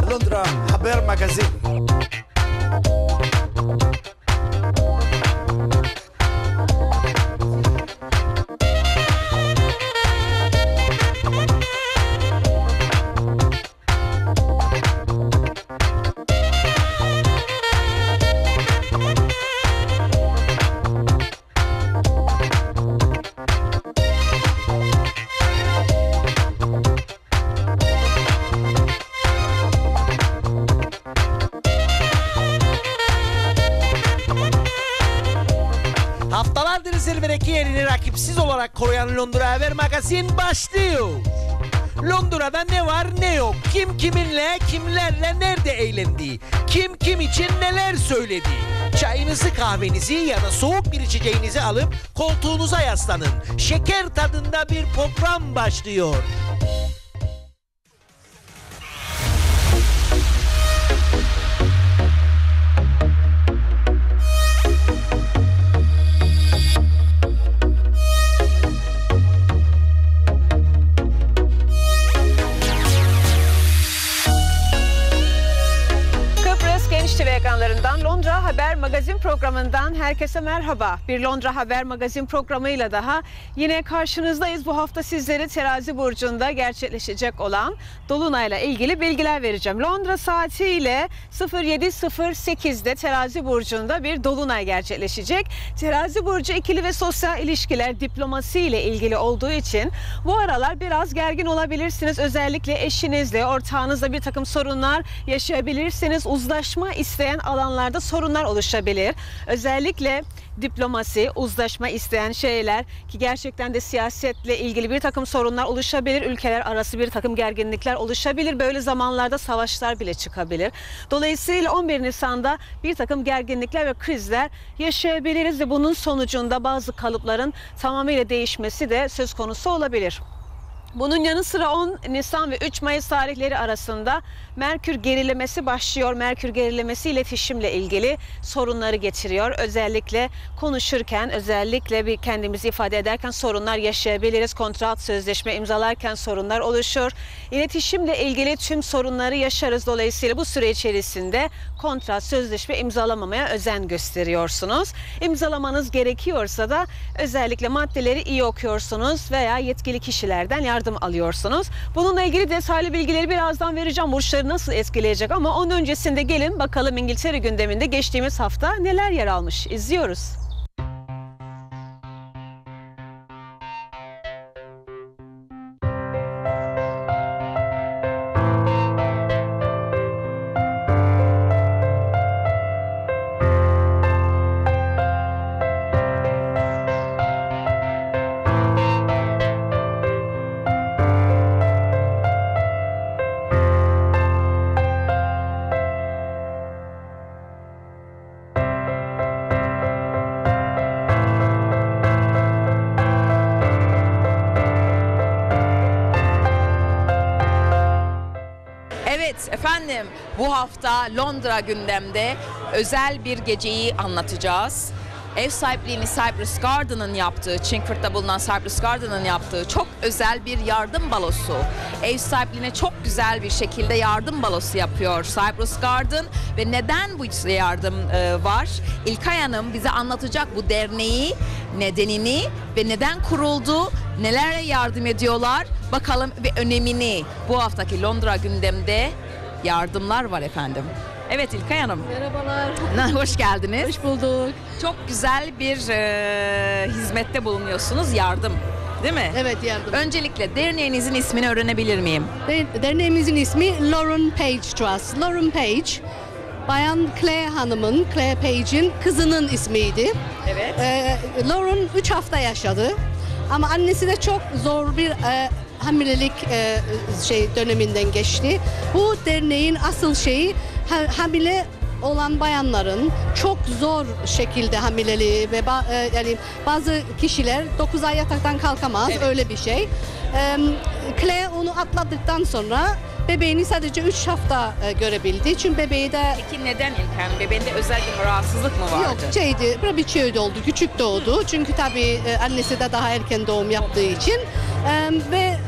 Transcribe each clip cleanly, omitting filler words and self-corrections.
Londra Haber Magazin. Haftalardır zirvedeki yerini rakipsiz olarak koruyan Londra Haber Magazin başlıyor. Londra'da ne var ne yok, kim kiminle, kimlerle nerede eğlendi, kim için neler söyledi. Çayınızı, kahvenizi ya da soğuk bir içeceğinizi alıp koltuğunuza yaslanın. Şeker tadında bir program başlıyor. TV ekranlarından Londra Haber Magazin programından herkese merhaba. Bir Londra Haber Magazin programıyla daha yine karşınızdayız. Bu hafta sizlere Terazi burcunda gerçekleşecek olan dolunayla ilgili bilgiler vereceğim. Londra saatiyle 07:08'de Terazi burcunda bir dolunay gerçekleşecek. Terazi burcu ikili ve sosyal ilişkiler, diplomasi ile ilgili olduğu için bu aralar biraz gergin olabilirsiniz. Özellikle eşinizle, ortağınızla bir takım sorunlar yaşayabilirsiniz. Uzlaşma isteyen alanlarda sorunlar oluşabilir. Özellikle diplomasi, uzlaşma isteyen şeyler ki gerçekten de siyasetle ilgili bir takım sorunlar oluşabilir. Ülkeler arası bir takım gerginlikler oluşabilir. Böyle zamanlarda savaşlar bile çıkabilir. Dolayısıyla 11 Nisan'da bir takım gerginlikler ve krizler yaşayabiliriz ve bunun sonucunda bazı kalıpların tamamıyla değişmesi de söz konusu olabilir. Bunun yanı sıra 10 Nisan ve 3 Mayıs tarihleri arasında Merkür gerilemesi başlıyor. Merkür gerilemesi iletişimle ilgili sorunları getiriyor. Özellikle konuşurken, özellikle bir kendimizi ifade ederken sorunlar yaşayabiliriz. Kontrat, sözleşme imzalarken sorunlar oluşur. İletişimle ilgili tüm sorunları yaşarız. Dolayısıyla bu süre içerisinde kontrat, sözleşme imzalamamaya özen gösteriyorsunuz. İmzalamanız gerekiyorsa da özellikle maddeleri iyi okuyorsunuz veya yetkili kişilerden yardım alıyorsunuz. Bununla ilgili detaylı bilgileri birazdan vereceğim. Burçları nasıl etkileyecek ama onun öncesinde gelin bakalım İngiltere gündeminde geçtiğimiz hafta neler yer almış. İzliyoruz. Evet efendim, bu hafta Londra gündemde özel bir geceyi anlatacağız. Ev sahipliğini Cypress Garden'ın yaptığı, Chingford'da bulunan Cypress Garden'ın yaptığı çok özel bir yardım balosu. Ev sahipliğine çok güzel bir şekilde yardım balosu yapıyor Cypress Garden ve neden bu yardım var? İlkay Hanım bize anlatacak bu derneği, nedenini ve neden kuruldu, nelere yardım ediyorlar bakalım ve önemini. Bu haftaki Londra gündemde yardımlar var efendim. Evet İlkay Hanım. Merhabalar. Hoş geldiniz. Hoş bulduk. Çok güzel bir hizmette bulunuyorsunuz, yardım. Değil mi? Evet, yardım. Öncelikle derneğinizin ismini öğrenebilir miyim? Derneğimizin ismi Lauren Page Trust. Lauren Page, Bayan Claire Hanım'ın, Claire Page'in kızının ismiydi. Evet. Lauren 3 hafta yaşadı. Ama annesi de çok zor bir hamilelik döneminden geçti. Bu derneğin asıl şeyi hamile olan bayanların çok zor şekilde hamileliği ve yani bazı kişiler 9 ay yataktan kalkamaz, evet. Öyle bir şey. Claire onu atladıktan sonra bebeğini sadece 3 hafta görebildi. Çünkü bebeği de... Peki neden İlkay Hanım? Bebeğinde özel bir rahatsızlık mı vardı? Yok, premature doğdu, küçük doğdu. Çünkü tabii annesi de daha erken doğum yaptığı için. Ve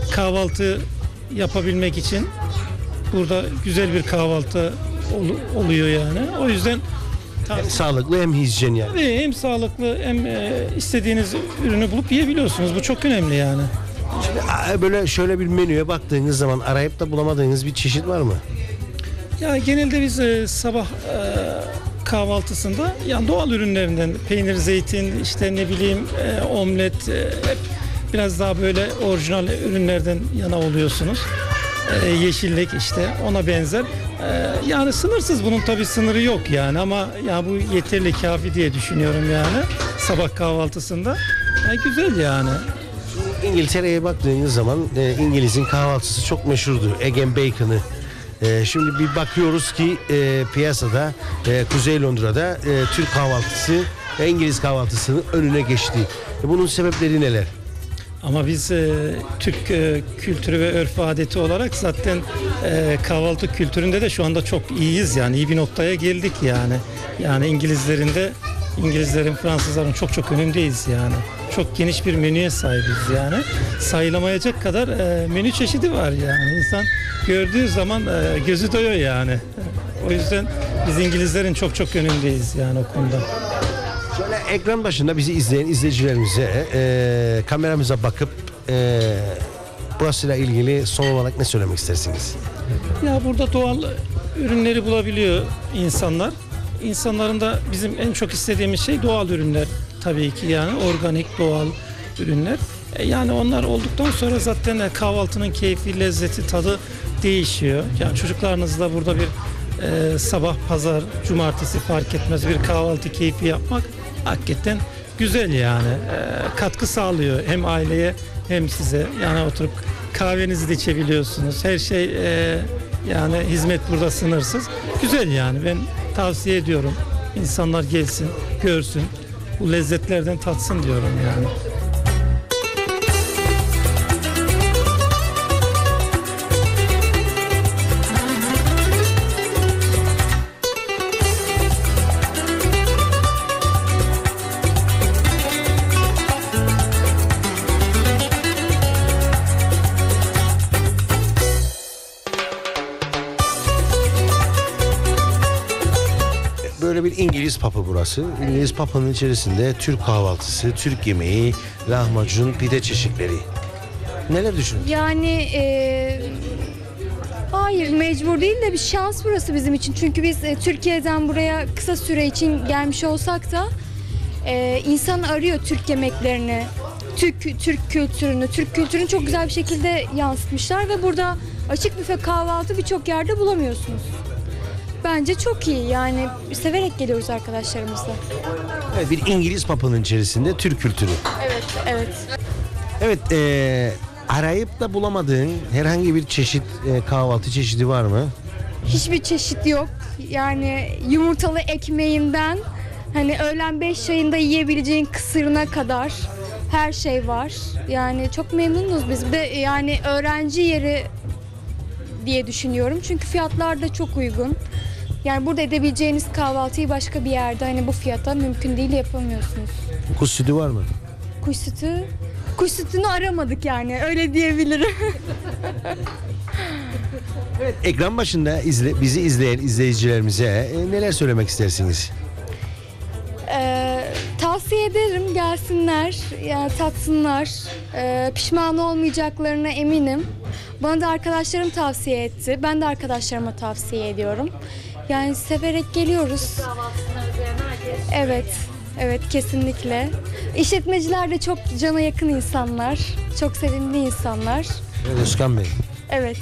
kahvaltı yapabilmek için burada güzel bir kahvaltı oluyor yani. O yüzden Hem sağlıklı hem hijyen yani. tabii hem sağlıklı hem istediğiniz ürünü bulup yiyebiliyorsunuz. Bu çok önemli yani. Böyle şöyle bir menüye baktığınız zaman arayıp da bulamadığınız bir çeşit var mı? Ya genelde biz sabah kahvaltısında yani doğal ürünlerinden peynir, zeytin, işte ne bileyim omlet, hep biraz daha böyle orijinal ürünlerden yana oluyorsunuz. Yeşillik işte ona benzer. Yani sınırsız, bunun tabii sınırı yok yani, ama ya bu yeterli, kafi diye düşünüyorum yani sabah kahvaltısında. Güzel yani. İngiltere'ye baktığınız zaman İngiliz'in kahvaltısı çok meşhurdu. Egg and bacon'ı. Şimdi bir bakıyoruz ki piyasada Kuzey Londra'da Türk kahvaltısı ve İngiliz kahvaltısının önüne geçti. Bunun sebepleri neler? Ama biz Türk kültürü ve örf adeti olarak zaten kahvaltı kültüründe de şu anda çok iyiyiz yani, iyi bir noktaya geldik yani. Yani İngilizlerin, Fransızların çok önündeyiz yani. Çok geniş bir menüye sahibiz yani. Sayılamayacak kadar menü çeşidi var yani. İnsan gördüğü zaman gözü doyuyor yani. O yüzden biz İngilizlerin çok önündeyiz yani o konuda. Şöyle ekran başında bizi izleyen izleyicilerimize kameramıza bakıp burasıyla ilgili son olarak ne söylemek istersiniz? Ya burada doğal ürünleri bulabiliyor insanlar. İnsanların da bizim en çok istediğimiz şey doğal ürünler tabii ki yani, organik doğal ürünler. Yani onlar olduktan sonra zaten kahvaltının keyfi, lezzeti, tadı değişiyor. Yani çocuklarınızla burada bir sabah, pazar, cumartesi fark etmez bir kahvaltı keyfi yapmak hakikaten güzel yani. Katkı sağlıyor hem aileye hem size. Yani oturup kahvenizi de içebiliyorsunuz. Her şey yani hizmet burada sınırsız. Güzel yani, ben tavsiye ediyorum. İnsanlar gelsin, görsün, bu lezzetlerden tatsın diyorum yani. Böyle bir İngiliz pub'ı burası. İngiliz pub'ın içerisinde Türk kahvaltısı, Türk yemeği, lahmacun, pide çeşitleri. Neler düşünüyorsun? Yani hayır, mecbur değil de bir şans burası bizim için. Çünkü biz Türkiye'den buraya kısa süre için gelmiş olsak da insan arıyor Türk yemeklerini, Türk kültürünü çok güzel bir şekilde yansıtmışlar ve burada açık büfe kahvaltı birçok yerde bulamıyorsunuz. Bence çok iyi yani, severek geliyoruz arkadaşlarımızla. Evet, bir İngiliz pub'ının içerisinde Türk kültürü. Evet. Evet, arayıp da bulamadığın herhangi bir çeşit kahvaltı çeşidi var mı? Hiçbir çeşit yok. Yani yumurtalı ekmeğinden hani öğlen 5 çayında yiyebileceğin kısırına kadar her şey var. Yani çok memnunuz biz. Bir de yani öğrenci yeri diye düşünüyorum. Çünkü fiyatlar da çok uygun. Yani burada edebileceğiniz kahvaltıyı başka bir yerde hani bu fiyata mümkün değil, yapamıyorsunuz. Kuş sütü var mı? Kuş sütünü aramadık yani, öyle diyebilirim. Evet, ekran başında bizi izleyen izleyicilerimize neler söylemek istersiniz? Tavsiye ederim, gelsinler, yani tatsınlar. Pişman olmayacaklarına eminim. Bana da arkadaşlarım tavsiye etti. Ben de arkadaşlarıma tavsiye ediyorum. Yani severek geliyoruz. Evet, kesinlikle. İşletmeciler de çok cana yakın insanlar. Çok sevimli insanlar. Özkan Bey. Evet.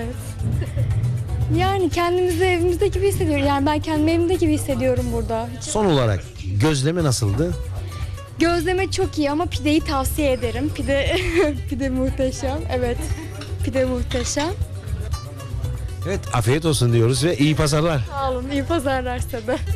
Yani kendimizi evimizde gibi hissediyoruz. Yani ben kendimi evimde gibi hissediyorum burada. Son olarak gözleme nasıldı? Gözleme çok iyi ama pideyi tavsiye ederim. Pide muhteşem. Evet. Pide muhteşem. Evet, afiyet olsun diyoruz ve iyi pazarlar. Sağ olun. İyi pazarlar size de.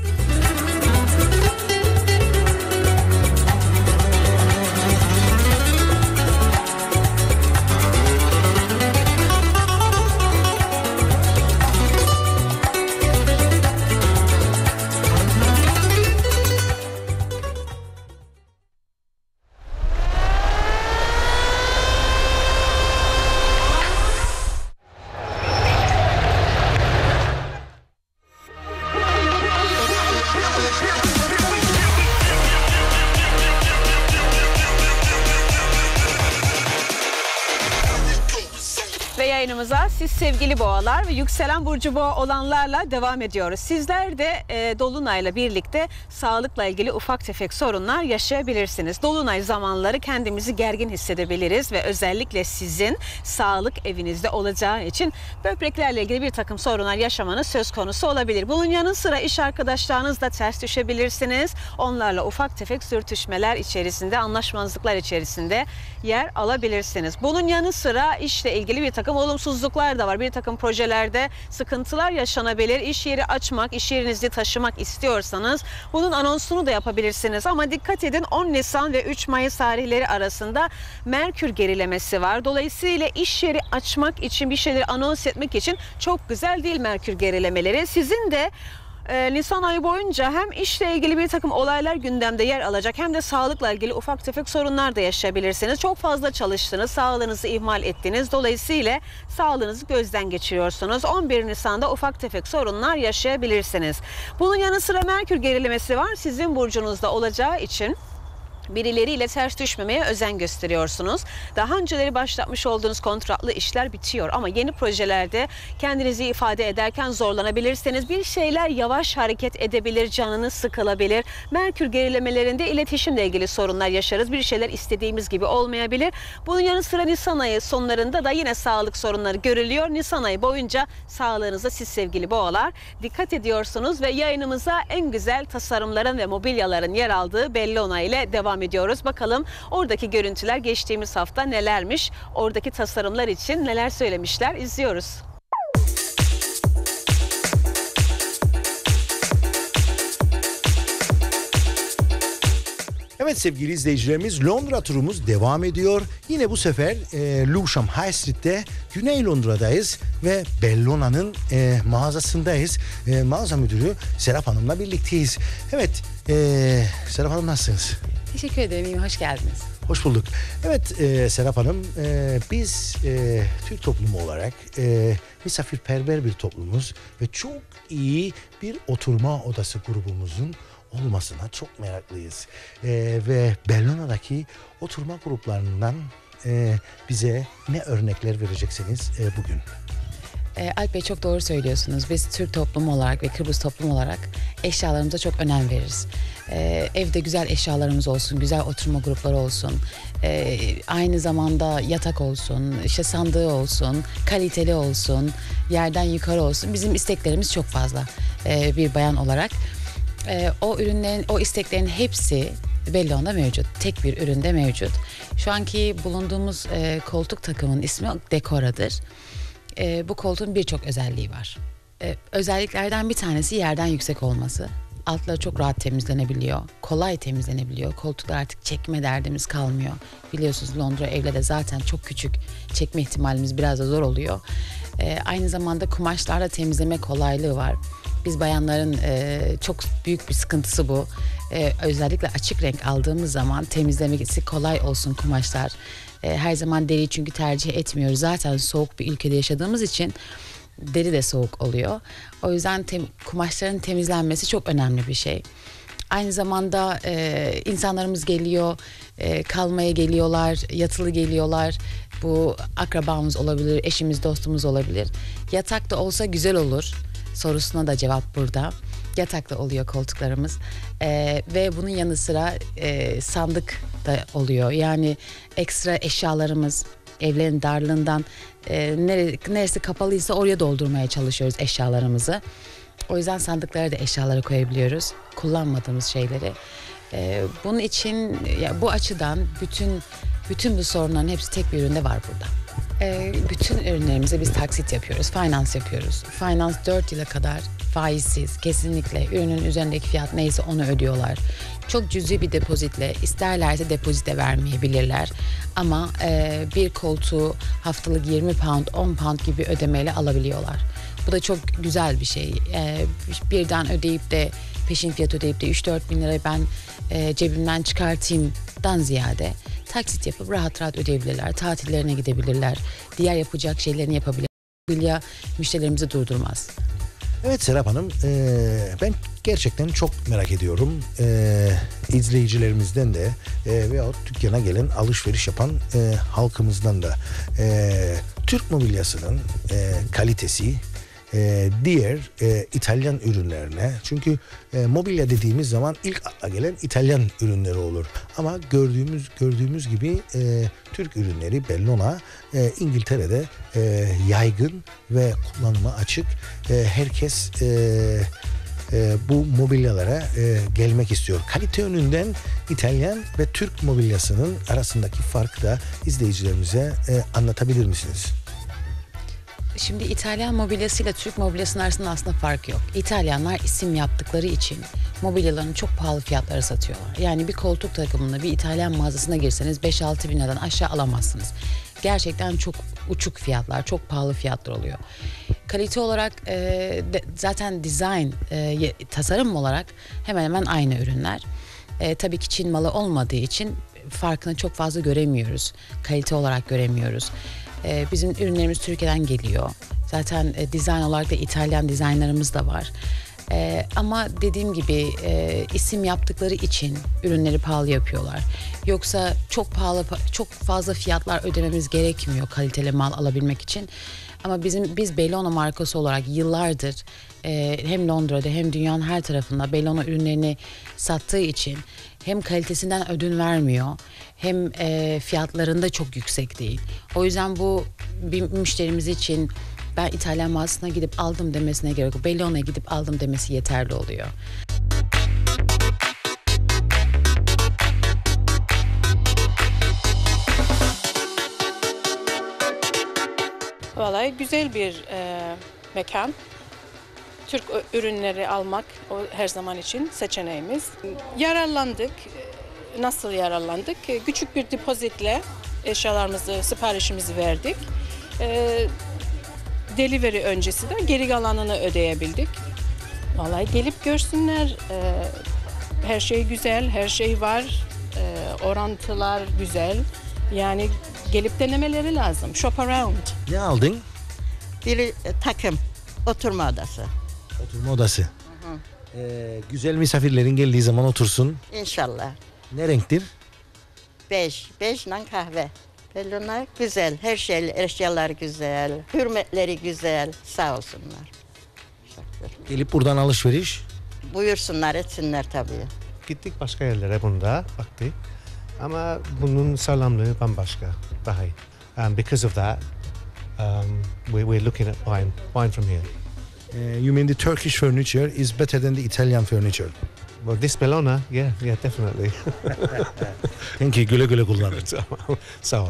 programımıza siz sevgili boğalar ve yükselen burcu boğa olanlarla devam ediyoruz. Sizler de Dolunay'la birlikte sağlıkla ilgili ufak tefek sorunlar yaşayabilirsiniz. Dolunay zamanları kendimizi gergin hissedebiliriz ve özellikle sizin sağlık evinizde olacağı için böbreklerle ilgili bir takım sorunlar yaşamanız söz konusu olabilir. Bunun yanı sıra iş arkadaşlarınızla ters düşebilirsiniz. Onlarla ufak tefek sürtüşmeler içerisinde, anlaşmazlıklar içerisinde yer alabilirsiniz. Bunun yanı sıra işle ilgili bir takım olumsuzluklar da var. Bir takım projelerde sıkıntılar yaşanabilir. İş yeri açmak, iş yerinizi taşımak istiyorsanız bunun anonsunu da yapabilirsiniz. Ama dikkat edin, 10 Nisan ve 3 Mayıs tarihleri arasında Merkür gerilemesi var. Dolayısıyla iş yeri açmak için, bir şeyleri anons etmek için çok güzel değil Merkür gerilemeleri. Sizin de Nisan ayı boyunca hem işle ilgili bir takım olaylar gündemde yer alacak hem de sağlıkla ilgili ufak tefek sorunlar da yaşayabilirsiniz. Çok fazla çalıştınız, sağlığınızı ihmal ettiniz. Dolayısıyla sağlığınızı gözden geçiriyorsunuz. 11 Nisan'da ufak tefek sorunlar yaşayabilirsiniz. Bunun yanı sıra Merkür gerilemesi var. Sizin burcunuzda olacağı için birileriyle ters düşmemeye özen gösteriyorsunuz. Daha önceleri başlatmış olduğunuz kontratlı işler bitiyor ama yeni projelerde kendinizi ifade ederken zorlanabilirsiniz. Bir şeyler yavaş hareket edebilir, canınız sıkılabilir. Merkür gerilemelerinde iletişimle ilgili sorunlar yaşarız. Bir şeyler istediğimiz gibi olmayabilir. Bunun yanı sıra Nisan ayı sonlarında da yine sağlık sorunları görülüyor. Nisan ayı boyunca sağlığınıza siz sevgili boğalar dikkat ediyorsunuz ve yayınımıza en güzel tasarımların ve mobilyaların yer aldığı Bellona ile devam ediyoruz. Bakalım oradaki görüntüler geçtiğimiz hafta nelermiş? Oradaki tasarımlar için neler söylemişler? İzliyoruz. Evet sevgili izleyicilerimiz, Londra turumuz devam ediyor. Yine bu sefer Lewisham High Street'te Güney Londra'dayız ve Bellona'nın mağazasındayız. Mağaza müdürü Serap Hanım'la birlikteyiz. Evet Serap Hanım, nasılsınız? Teşekkür ederim, hoş geldiniz. Hoş bulduk. Evet Serap Hanım, biz Türk toplumu olarak misafirperver bir toplumuz ve çok iyi bir oturma odası grubumuzun olmasına çok meraklıyız. Ve Bellona'daki oturma gruplarından bize ne örnekler vereceksiniz bugün? Alp Bey, çok doğru söylüyorsunuz. Biz Türk toplumu olarak ve Kıbrıs toplumu olarak eşyalarımıza çok önem veririz. Evde güzel eşyalarımız olsun, güzel oturma grupları olsun. Aynı zamanda yatak olsun, işte sandığı olsun, kaliteli olsun, yerden yukarı olsun. Bizim isteklerimiz çok fazla bir bayan olarak. O ürünlerin, o isteklerin hepsi Bellona'da mevcut. Tek bir üründe mevcut. Şu anki bulunduğumuz koltuk takımının ismi Decora'dır. Bu koltuğun birçok özelliği var. Özelliklerden bir tanesi yerden yüksek olması. Altları çok rahat temizlenebiliyor. Kolay temizlenebiliyor. Koltuklar artık çekme derdimiz kalmıyor. Biliyorsunuz Londra evleri zaten çok küçük. Çekme ihtimalimiz biraz da zor oluyor. Aynı zamanda kumaşlarla temizleme kolaylığı var. Biz bayanların çok büyük bir sıkıntısı bu. Özellikle açık renk aldığımız zaman temizlemesi kolay olsun kumaşlar. Her zaman deri çünkü tercih etmiyoruz. Zaten soğuk bir ülkede yaşadığımız için deri de soğuk oluyor. O yüzden kumaşların temizlenmesi çok önemli bir şey. Aynı zamanda insanlarımız geliyor, kalmaya geliyorlar, yatılı geliyorlar. Bu akrabamız olabilir, eşimiz, dostumuz olabilir. Yatak da olsa güzel olur sorusuna da cevap burada. Yatakta oluyor koltuklarımız ve bunun yanı sıra sandık da oluyor. Yani ekstra eşyalarımız, evlerin darlığından neresi kapalıysa oraya doldurmaya çalışıyoruz eşyalarımızı. O yüzden sandıklara da eşyaları koyabiliyoruz, kullanmadığımız şeyleri. Bunun için bu açıdan bütün bu sorunların hepsi tek bir üründe var burada. Bütün ürünlerimize biz taksit yapıyoruz, finance yapıyoruz. Finance 4 yıla kadar faizsiz, kesinlikle ürünün üzerindeki fiyat neyse onu ödüyorlar. Çok cüzi bir depozitle, isterlerse depozite vermeyebilirler. Ama bir koltuğu haftalık 20 pound, 10 pound gibi ödemeyle alabiliyorlar. Bu da çok güzel bir şey. Birden ödeyip de, peşin fiyat ödeyip de 3-4 bin lirayı ben cebimden çıkartayımdan ziyade taksit yapıp rahat rahat ödeyebilirler. Tatillerine gidebilirler. Diğer yapacak şeylerini yapabilirler. Mobilya müşterilerimizi durdurmaz. Evet Serap Hanım, ben gerçekten çok merak ediyorum. İzleyicilerimizden de veyahut dükkana gelen alışveriş yapan halkımızdan da Türk mobilyasının kalitesi diğer İtalyan ürünlerine, çünkü mobilya dediğimiz zaman ilk akla gelen İtalyan ürünleri olur. Ama gördüğümüz gibi Türk ürünleri Bellona İngiltere'de yaygın ve kullanıma açık. Herkes bu mobilyalara gelmek istiyor. Kalite yönünden İtalyan ve Türk mobilyasının arasındaki farkı da izleyicilerimize anlatabilir misiniz? Şimdi İtalyan mobilyasıyla Türk mobilyasının arasında aslında fark yok. İtalyanlar isim yaptıkları için mobilyalarını çok pahalı fiyatlara satıyorlar. Yani bir koltuk takımında bir İtalyan mağazasına girseniz 5-6 bin liradan aşağı alamazsınız. Gerçekten çok uçuk fiyatlar, çok pahalı fiyatlar oluyor. Kalite olarak zaten design, tasarım olarak hemen hemen aynı ürünler. Tabii ki Çin malı olmadığı için farkını çok fazla göremiyoruz. Kalite olarak göremiyoruz. Bizim ürünlerimiz Türkiye'den geliyor. Zaten dizayn olarak da İtalyan dizaynlarımız da var. Ama dediğim gibi isim yaptıkları için ürünleri pahalı yapıyorlar. Yoksa çok fazla fiyatlar ödememiz gerekmiyor kaliteli mal alabilmek için. Ama biz Bellona markası olarak yıllardır hem Londra'da hem dünyanın her tarafında Bellona ürünlerini sattığı için hem kalitesinden ödün vermiyor hem fiyatlarında çok yüksek değil. O yüzden bu bir müşterimiz için ben İtalyan mağazasına gidip aldım demesine gerek yok. Bellona'ya gidip aldım demesi yeterli oluyor. Vallahi güzel bir mekan. Türk ürünleri almak o her zaman için seçeneğimiz. Yararlandık. Nasıl yararlandık? Küçük bir depozitle eşyalarımızı, siparişimizi verdik. Delivery öncesi de geri kalanını ödeyebildik. Vallahi gelip görsünler. Her şey güzel, her şey var. Orantılar güzel. Yani gelip denemeleri lazım. Shop around. Ne aldın? Bir takım, oturma odası. Oturma odası. Güzel misafirlerin geldiği zaman otursun. İnşallah. Ne renktir? Beşle kahve. Bellona güzel, her şey, eşyalar güzel, hürmetleri güzel, sağ olsunlar. Gelip buradan alışveriş. Buyursunlar, etsinler tabii. Gittik başka yerlere bunda baktık. Ama bunun sağlamlığı bambaşka, daha iyi. Because of that, we're looking at buying from here. You mean the Turkish furniture is better than the Italian furniture? Well, this Bellona, yeah, definitely. Thank you, güle güle kullanın. Sağ ol.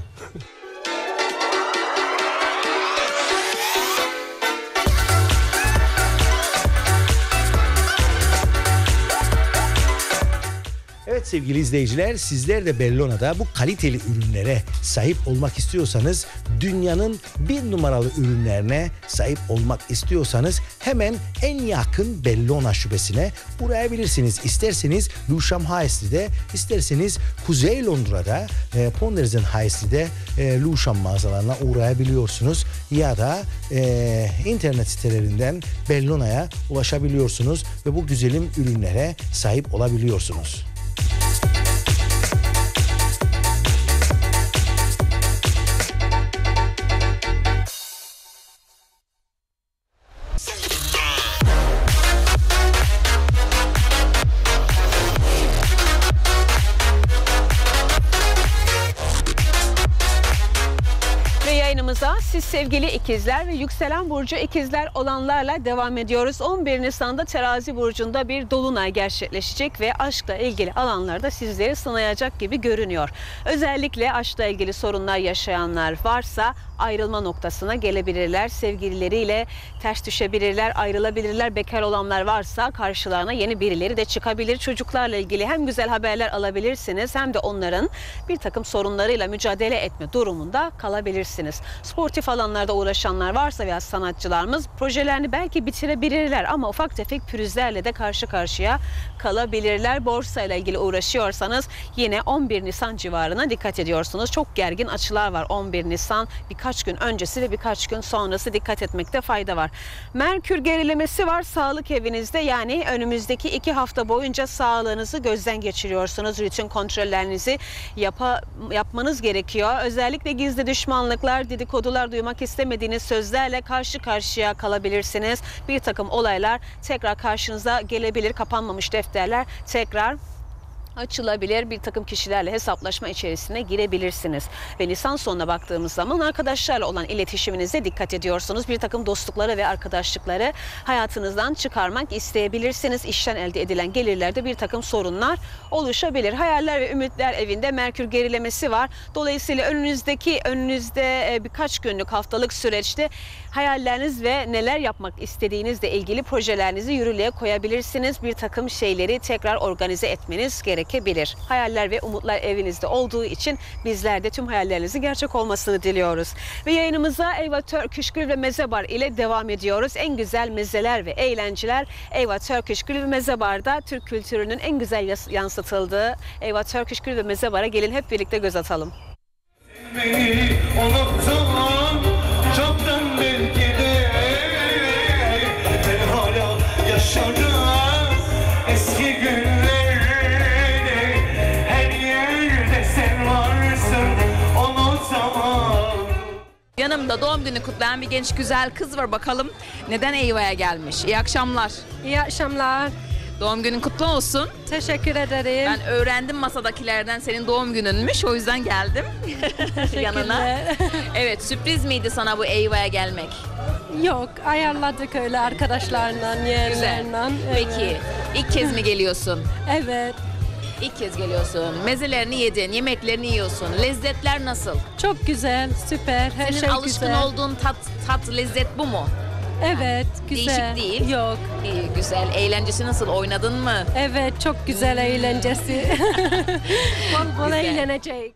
Evet sevgili izleyiciler, sizler de Bellona'da bu kaliteli ürünlere sahip olmak istiyorsanız, dünyanın bir numaralı ürünlerine sahip olmak istiyorsanız hemen en yakın Bellona şubesine uğrayabilirsiniz. İsterseniz Lewisham High Street'de, isterseniz Kuzey Londra'da Ponders'ın High Street'de Lewisham mağazalarına uğrayabiliyorsunuz ya da internet sitelerinden Bellona'ya ulaşabiliyorsunuz ve bu güzelim ürünlere sahip olabiliyorsunuz. Siz sevgili ikizler ve yükselen burcu ikizler olanlarla devam ediyoruz. 11 Nisan'da Terazi burcunda bir dolunay gerçekleşecek ve aşkla ilgili alanlarda sizleri sınayacak gibi görünüyor. Özellikle aşkla ilgili sorunlar yaşayanlar varsa ayrılma noktasına gelebilirler. Sevgilileriyle ters düşebilirler, ayrılabilirler. Bekar olanlar varsa karşılarına yeni birileri de çıkabilir. Çocuklarla ilgili hem güzel haberler alabilirsiniz hem de onların bir takım sorunlarıyla mücadele etme durumunda kalabilirsiniz. Sportif alanlarda uğraşanlar varsa veya sanatçılarımız projelerini belki bitirebilirler ama ufak tefek pürüzlerle de karşı karşıya kalabilirler. Borsayla ilgili uğraşıyorsanız yine 11 Nisan civarına dikkat ediyorsunuz. Çok gergin açılar var 11 Nisan. Birkaç birkaç gün öncesi ve birkaç gün sonrası dikkat etmekte fayda var. Merkür gerilemesi var sağlık evinizde, yani önümüzdeki 2 hafta boyunca sağlığınızı gözden geçiriyorsunuz. Rutin kontrollerinizi yapmanız gerekiyor. Özellikle gizli düşmanlıklar, dedikodular, duymak istemediğiniz sözlerle karşı karşıya kalabilirsiniz. Bir takım olaylar tekrar karşınıza gelebilir. Kapanmamış defterler tekrar açılabilir. Bir takım kişilerle hesaplaşma içerisine girebilirsiniz. Ve Nisan sonuna baktığımız zaman arkadaşlarla olan iletişiminize dikkat ediyorsunuz. Bir takım dostlukları ve arkadaşlıkları hayatınızdan çıkarmak isteyebilirsiniz. İşten elde edilen gelirlerde bir takım sorunlar oluşabilir. Hayaller ve ümitler evinde Merkür gerilemesi var. Dolayısıyla önünüzde birkaç günlük haftalık süreçte hayalleriniz ve neler yapmak istediğinizle ilgili projelerinizi yürürlüğe koyabilirsiniz. Bir takım şeyleri tekrar organize etmeniz gerekebilir. Hayaller ve umutlar evinizde olduğu için bizler de tüm hayallerinizin gerçek olmasını diliyoruz. Ve yayınımıza Eyva Turkish Grill ve Meze Bar ile devam ediyoruz. En güzel mezeler ve eğlenceler Eyva Turkish Grill ve Meze Bar'da Türk kültürünün en güzel yansıtıldığı Eyva Turkish Grill ve Meze Bar'a gelin hep birlikte göz atalım. Beni unuttum çoktan belki de, ben hala yaşarım eski günlerde, her yerde sen varsın unutamam. Yanımda doğum günü kutlayan bir genç güzel kız var, bakalım neden Eyva'ya gelmiş. İyi akşamlar. İyi akşamlar. Doğum günün kutlu olsun. Teşekkür ederim. Ben öğrendim masadakilerden senin doğum gününmüş, o yüzden geldim yanına. Evet, sürpriz miydi sana bu Eyva'ya gelmek? Yok, ayarladık öyle arkadaşlarla, yeğenlerle. Peki, ilk kez mi geliyorsun? Evet. İlk kez geliyorsun. Mezelerini yedin, yemeklerini yiyorsun. Lezzetler nasıl? Çok güzel, süper, her Senin şey alışkın güzel. olduğun tat, lezzet bu mu? Evet, güzel. Değişik değil. Yok. İyi, güzel. Eğlencesi nasıl? Oynadın mı? Evet, çok güzel eğlencesi. Bol bol eğlenecek.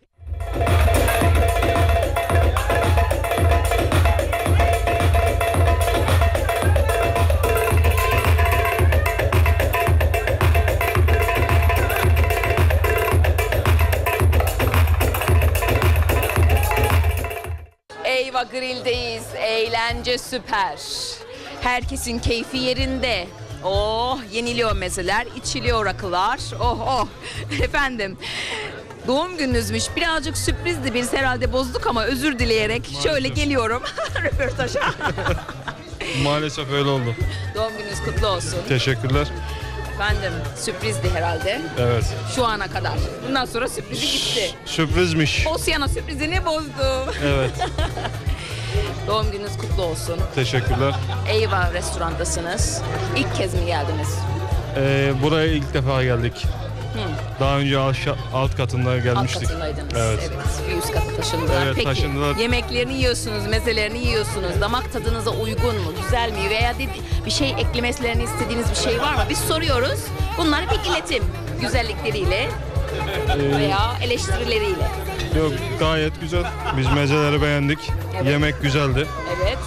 Eyva Grill'deyiz. Eğlence süper. Herkesin keyfi yerinde. Oh, yeniliyor mezeler, içiliyor rakılar. Oh oh. Efendim, doğum gününüzmüş. Birazcık sürprizdi, biz herhalde bozduk ama özür dileyerek şöyle geliyorum röportaja. Maalesef öyle oldu. Doğum gününüz kutlu olsun. Teşekkürler. Efendim, sürprizdi herhalde. Evet. Şu ana kadar. Bundan sonra sürprizi gitti. Sürprizmiş. Osyana sürprizini bozdu. Evet. Doğum gününüz kutlu olsun. Teşekkürler. Eyva restorandasınız. İlk kez mi geldiniz? Buraya ilk defa geldik. Daha önce alt katında gelmiştik. Alt katındaydınız. Evet. Bir üst kata taşındılar. Evet, Peki, taşındılar. yemeklerini yiyorsunuz, mezelerini yiyorsunuz. Damak tadınıza uygun mu, güzel mi? Veya bir şey eklemelerini istediğiniz bir şey var mı? Biz soruyoruz. Bunları bir iletim. Güzellikleriyle veya eleştirileriyle. Yok, gayet güzel. Biz mezeleri beğendik. Evet. Yemek güzeldi. Evet.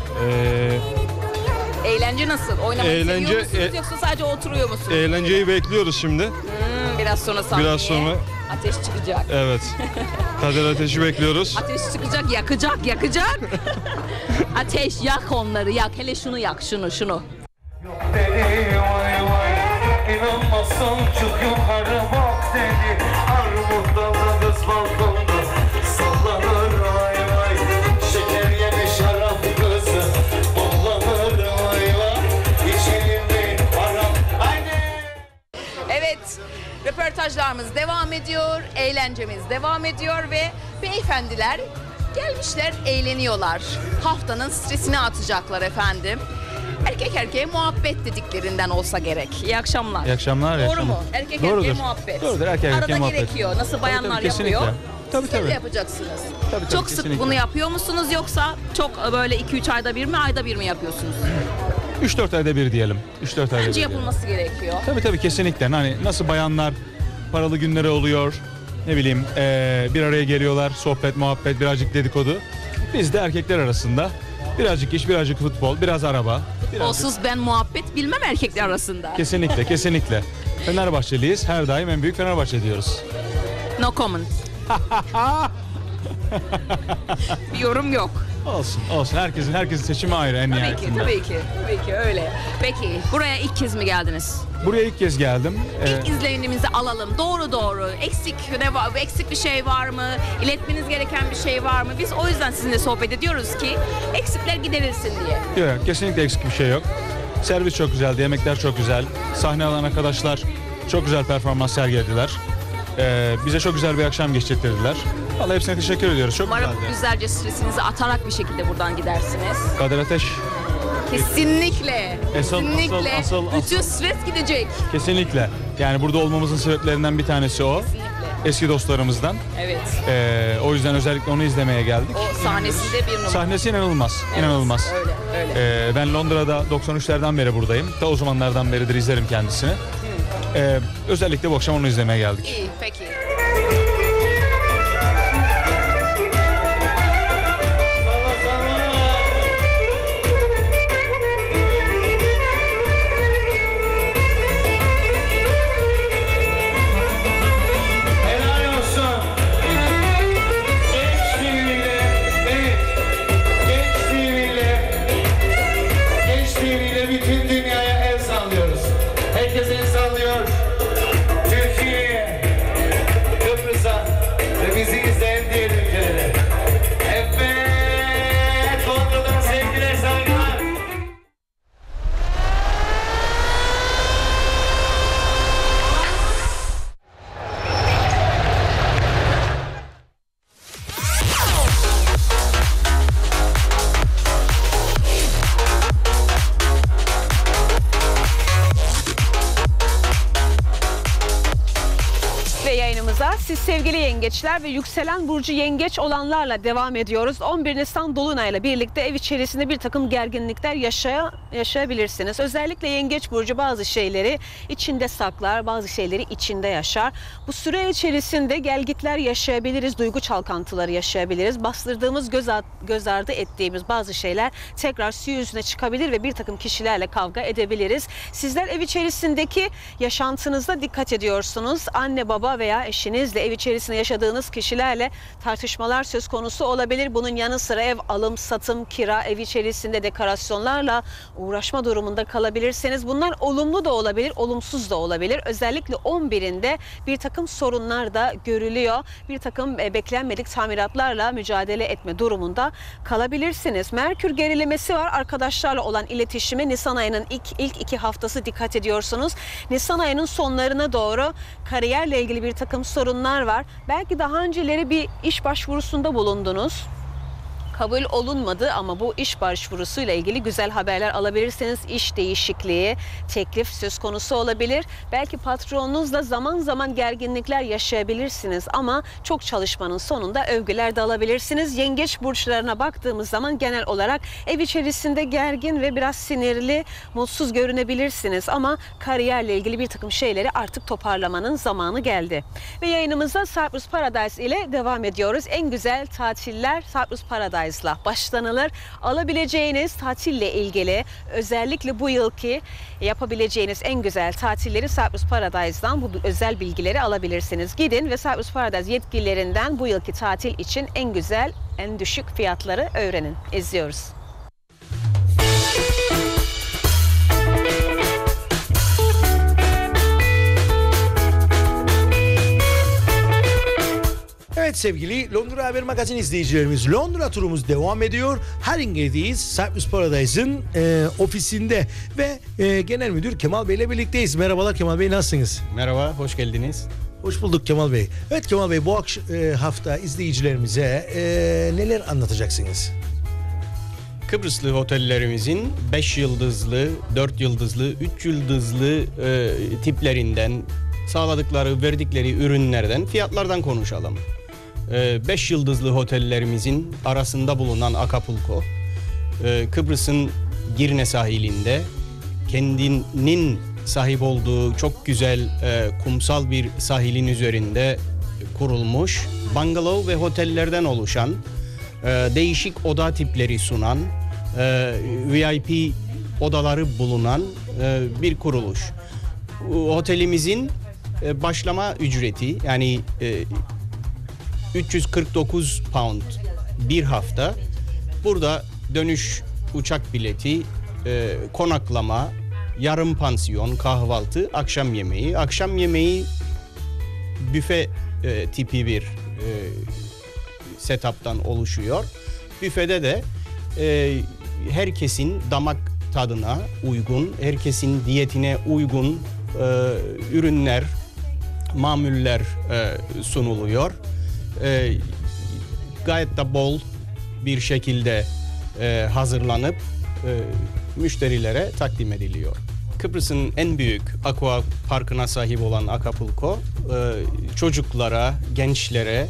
Eğlence nasıl? Oynamayı seviyor musunuz yoksa sadece oturuyor musunuz? Eğlenceyi bekliyoruz şimdi. Biraz sonra sahneye. Biraz sonra. Ateş çıkacak. Evet. Kader Ateş'i bekliyoruz. Ateş çıkacak, yakacak. Ateş, yak onları, yak. Hele şunu yak, şunu. Dedi vay vay, inanmazsan çık yukarı bak dedi. Armut dalda kız balkonda sallanır vay vay. Şeker yemiş şarap kızı kullanır vay vay. İçelim mi Arap haydi. Evet, röportajlarımız devam ediyor, eğlencemiz devam ediyor ve beyefendiler gelmişler, eğleniyorlar. Haftanın stresini atacaklar efendim. Erkek erkeğe muhabbet dediklerinden olsa gerek. İyi akşamlar. İyi akşamlar. Doğru mu? Erkek erkeğe muhabbet. Doğrudur, erkek erkeğe Arada muhabbet. gerekiyor. Nasıl bayanlar kesinlikle. yapıyor. Tabii, Siz de tabii. yapacaksınız. Tabii, Çok sık kesinlikle. bunu yapıyor musunuz yoksa çok böyle 2-3 ayda bir mi, ayda bir mi yapıyorsunuz? 3-4 ayda bir diyelim. 3-4 ayda bir Bence diyelim. yapılması gerekiyor. Tabii kesinlikle. Hani nasıl bayanlar paralı günleri oluyor. Ne bileyim bir araya geliyorlar. Sohbet, muhabbet, birazcık dedikodu. Biz de erkekler arasında birazcık iş, birazcık futbol, biraz araba. Futbolsuz ben muhabbet bilmem erkekler arasında. Kesinlikle. Fenerbahçeliyiz. Her daim en büyük Fenerbahçe diyoruz. No comment. Bir yorum yok. Olsun. Herkesin seçimi ayrı en nihayetinde. Tabii ki öyle. Peki buraya ilk kez mi geldiniz? Buraya ilk kez geldim. İlk izlenimimizi alalım. Doğru. Eksik bir şey var mı? İletmeniz gereken bir şey var mı? Biz o yüzden sizinle sohbet ediyoruz ki eksikler giderilsin diye. Yok, kesinlikle eksik bir şey yok. Servis çok güzeldi, yemekler çok güzel. Sahne alan arkadaşlar çok güzel performans sergilediler. Bize çok güzel bir akşam geçirttirdiler. Vallahi hepsine teşekkür ediyoruz. Çok Umarım güzeldi. güzelce stresinizi atarak bir şekilde buradan gidersiniz. Kader Ateş. Kesinlikle. Asıl. Bütün stres gidecek. Kesinlikle. Yani burada olmamızın sebeplerinden bir tanesi o. Eski dostlarımızdan. Evet. O yüzden özellikle onu izlemeye geldik. O sahnesinde bir numara. Sahnesi inanılmaz. Evet, İnanılmaz. Öyle. Ben Londra'da 93'lerden beri buradayım. Ta o zamanlardan beridir izlerim kendisini. Özellikle bu akşam onu izlemeye geldik. İyi, peki. Helal olsun. Genç TV ile bütün dünyaya el sallıyoruz. Herkes el sallıyor. Türkiye, Kıbrıs'a ve bizi izleyen diğer ülkelere. Evet, Londra'dan sevgiler, saygılar. Ve yayınımıza siz sevgili yengeçler ve yükselen burcu yengeç olanlarla devam ediyoruz. 11 Nisan Dolunay'la birlikte ev içerisinde bir takım gerginlikler yaşayabilirsiniz. Özellikle yengeç burcu bazı şeyleri içinde saklar, bazı şeyleri içinde yaşar. Bu süre içerisinde gelgitler yaşayabiliriz, duygu çalkantıları yaşayabiliriz. Bastırdığımız, göz ardı ettiğimiz bazı şeyler tekrar su yüzüne çıkabilir ve bir takım kişilerle kavga edebiliriz. Sizler ev içerisindeki yaşantınızda dikkat ediyorsunuz. Anne, baba veya eşinizle, ev içerisinde yaşadığınız kişilerle tartışmalar söz konusu olabilir. Bunun yanı sıra ev alım, satım, kira, ev içerisinde dekorasyonlarla uğraşma durumunda kalabilirsiniz. Bunlar olumlu da olabilir, olumsuz da olabilir. Özellikle 11'inde bir takım sorunlar da görülüyor. Bir takım beklenmedik tamiratlarla mücadele etme durumunda kalabilirsiniz. Merkür gerilemesi var. Arkadaşlarla olan iletişime Nisan ayının ilk 2 haftası dikkat ediyorsunuz. Nisan ayının sonlarına doğru kariyerle ilgili bir takım sorunlar var. Belki daha önceleri bir iş başvurusunda bulundunuz. Kabul olunmadı ama bu iş başvurusuyla ilgili güzel haberler alabilirsiniz. İş değişikliği, teklif söz konusu olabilir. Belki patronunuzla zaman zaman gerginlikler yaşayabilirsiniz ama çok çalışmanın sonunda övgüler de alabilirsiniz. Yengeç burçlarına baktığımız zaman genel olarak ev içerisinde gergin ve biraz sinirli, mutsuz görünebilirsiniz ama kariyerle ilgili bir takım şeyleri artık toparlamanın zamanı geldi. Ve yayınımıza Cyprus Paradise ile devam ediyoruz. En güzel tatiller Cyprus Paradise başlanılır. Alabileceğiniz tatille ilgili özellikle bu yılki yapabileceğiniz en güzel tatilleri Cyprus Paradise'dan bu özel bilgileri alabilirsiniz. Gidin ve Cyprus Paradise yetkililerinden bu yılki tatil için en güzel, en düşük fiyatları öğrenin. İzliyoruz. Evet sevgili Londra Haber Magazin izleyicilerimiz, Londra turumuz devam ediyor. Haringey'deyiz, Cyprus Paradise'ın ofisinde ve Genel Müdür Kemal Bey ile birlikteyiz. Merhabalar Kemal Bey, nasılsınız? Merhaba, hoş geldiniz. Hoş bulduk Kemal Bey. Evet Kemal Bey, bu hafta izleyicilerimize neler anlatacaksınız? Kıbrıslı otellerimizin 5 yıldızlı, 4 yıldızlı, 3 yıldızlı tiplerinden, sağladıkları, verdikleri ürünlerden, fiyatlardan konuşalım. 5 yıldızlı otellerimizin arasında bulunan Acapulco, Kıbrıs'ın Girne sahilinde kendinin sahip olduğu çok güzel kumsal bir sahilin üzerinde kurulmuş bungalov ve otellerden oluşan, değişik oda tipleri sunan, VIP odaları bulunan bir kuruluş. Otelimizin başlama ücreti, yani 349 pound bir hafta. Burada dönüş uçak bileti, konaklama, yarım pansiyon, kahvaltı, akşam yemeği. Akşam yemeği büfe tipi bir setup'tan oluşuyor. Büfede de herkesin damak tadına uygun, herkesin diyetine uygun ürünler, mamuller sunuluyor. Gayet de bol bir şekilde hazırlanıp müşterilere takdim ediliyor. Kıbrıs'ın en büyük aqua parkına sahip olan Acapulco, çocuklara, gençlere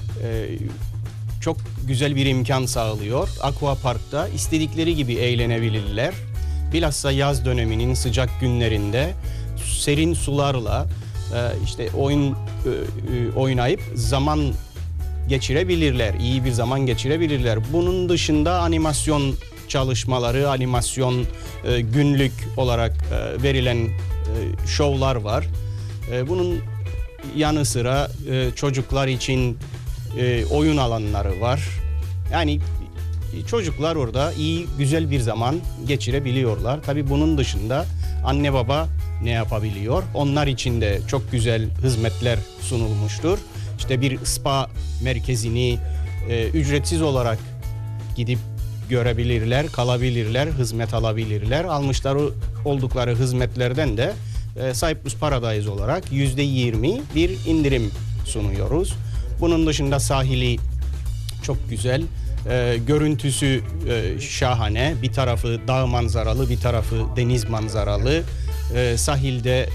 çok güzel bir imkan sağlıyor. Aqua Park'ta istedikleri gibi eğlenebilirler. Bilhassa yaz döneminin sıcak günlerinde serin sularla işte oynayıp zaman geçirebilirler, iyi bir zaman geçirebilirler. Bunun dışında animasyon çalışmaları, animasyon günlük olarak verilen şovlar var. Bunun yanı sıra çocuklar için oyun alanları var. Yani çocuklar orada iyi, güzel bir zaman geçirebiliyorlar. Tabii bunun dışında anne baba ne yapabiliyor? Onlar için de çok güzel hizmetler sunulmuştur. İşte bir spa merkezini ücretsiz olarak gidip görebilirler, kalabilirler, hizmet alabilirler. Almışları oldukları hizmetlerden de Cyprus Paradise olarak %20 bir indirim sunuyoruz. Bunun dışında sahili çok güzel, görüntüsü şahane. Bir tarafı dağ manzaralı, bir tarafı deniz manzaralı. Sahilde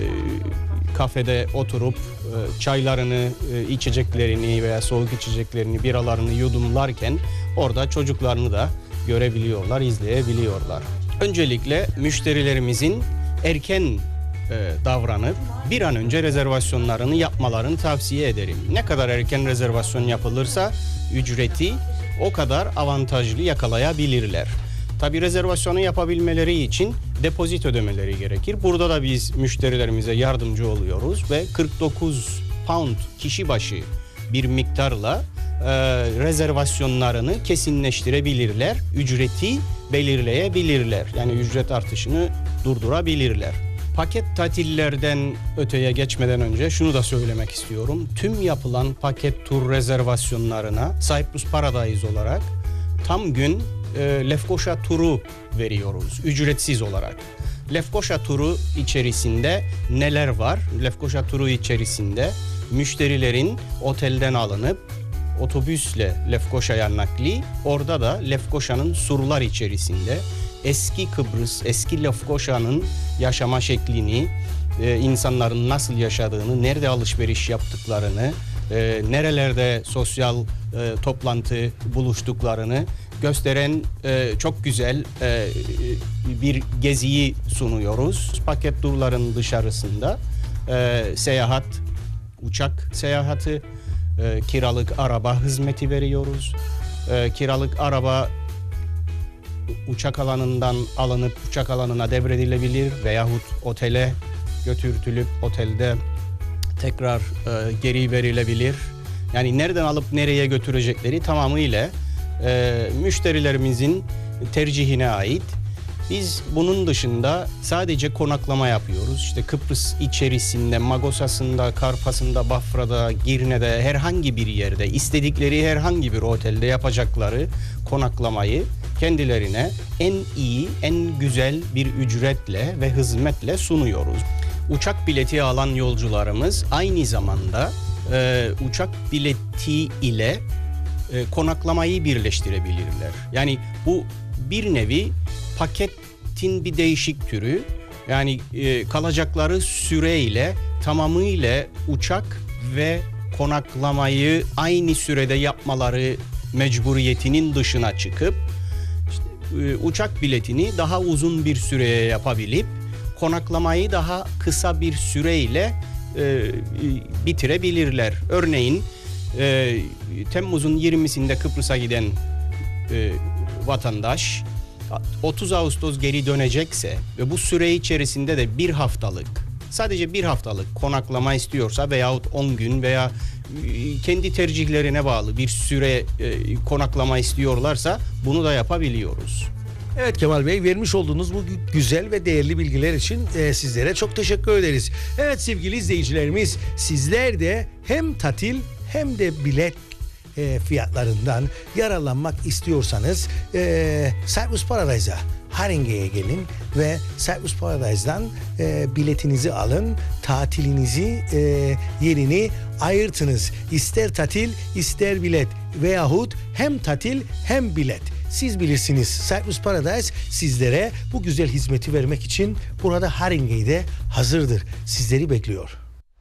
kafede oturup çaylarını, içeceklerini veya soğuk içeceklerini, biralarını yudumlarken orada çocuklarını da görebiliyorlar, izleyebiliyorlar. Öncelikle müşterilerimizin erken davranıp bir an önce rezervasyonlarını yapmalarını tavsiye ederim. Ne kadar erken rezervasyon yapılırsa ücreti o kadar avantajlı yakalayabilirler. Tabii rezervasyonu yapabilmeleri için depozit ödemeleri gerekir. Burada da biz müşterilerimize yardımcı oluyoruz ve 49 pound kişi başı bir miktarla rezervasyonlarını kesinleştirebilirler. Ücreti belirleyebilirler. Yani ücret artışını durdurabilirler. Paket tatillerden öteye geçmeden önce şunu da söylemek istiyorum. Tüm yapılan paket tur rezervasyonlarına Cyprus Paradise olarak tam gün Lefkoşa turu veriyoruz ücretsiz olarak. Lefkoşa turu içerisinde neler var? Lefkoşa turu içerisinde müşterilerin otelden alınıp otobüsle Lefkoşa'ya nakli, orada da Lefkoşa'nın surlar içerisinde eski Kıbrıs, eski Lefkoşa'nın yaşama şeklini, insanların nasıl yaşadığını, nerede alışveriş yaptıklarını, nerelerde sosyal toplantı buluştuklarını gösteren çok güzel bir geziyi sunuyoruz. Paket turların dışarısında seyahat, uçak seyahati, kiralık araba hizmeti veriyoruz. Kiralık araba uçak alanından alınıp uçak alanına devredilebilir veyahut otele götürtülüp otelde tekrar geri verilebilir. Yani nereden alıp nereye götürecekleri tamamıyla müşterilerimizin tercihine ait. Biz bunun dışında sadece konaklama yapıyoruz. İşte Kıbrıs içerisinde, Magosa'sında, Karpas'ında, Bafra'da, Girne'de, herhangi bir yerde, istedikleri herhangi bir otelde yapacakları konaklamayı kendilerine en iyi, en güzel bir ücretle ve hizmetle sunuyoruz. Uçak bileti alan yolcularımız aynı zamanda uçak bileti ile konaklamayı birleştirebilirler. Yani bu bir nevi paketin bir değişik türü. Yani kalacakları süreyle tamamıyla uçak ve konaklamayı aynı sürede yapmaları mecburiyetinin dışına çıkıp işte, uçak biletini daha uzun bir süreye yapabilip konaklamayı daha kısa bir süreyle bitirebilirler. Örneğin Temmuz'un 20'sinde Kıbrıs'a giden vatandaş 30 Ağustos geri dönecekse ve bu süre içerisinde de bir haftalık sadece bir haftalık konaklama istiyorsa veyahut 10 gün veya kendi tercihlerine bağlı bir süre konaklama istiyorlarsa bunu da yapabiliyoruz. Evet Kemal Bey, vermiş olduğunuz bu güzel ve değerli bilgiler için sizlere çok teşekkür ederiz. Evet sevgili izleyicilerimiz, sizler de hem tatil hem de bilet fiyatlarından yararlanmak istiyorsanız Cyprus Paradise'a, Haringe'ye gelin ve Cyprus Paradise'dan biletinizi alın, tatilinizi yerini ayırtınız. İster tatil ister bilet veyahut hem tatil hem bilet. Siz bilirsiniz. Cyprus Paradise sizlere bu güzel hizmeti vermek için burada Haringe'de hazırdır. Sizleri bekliyor.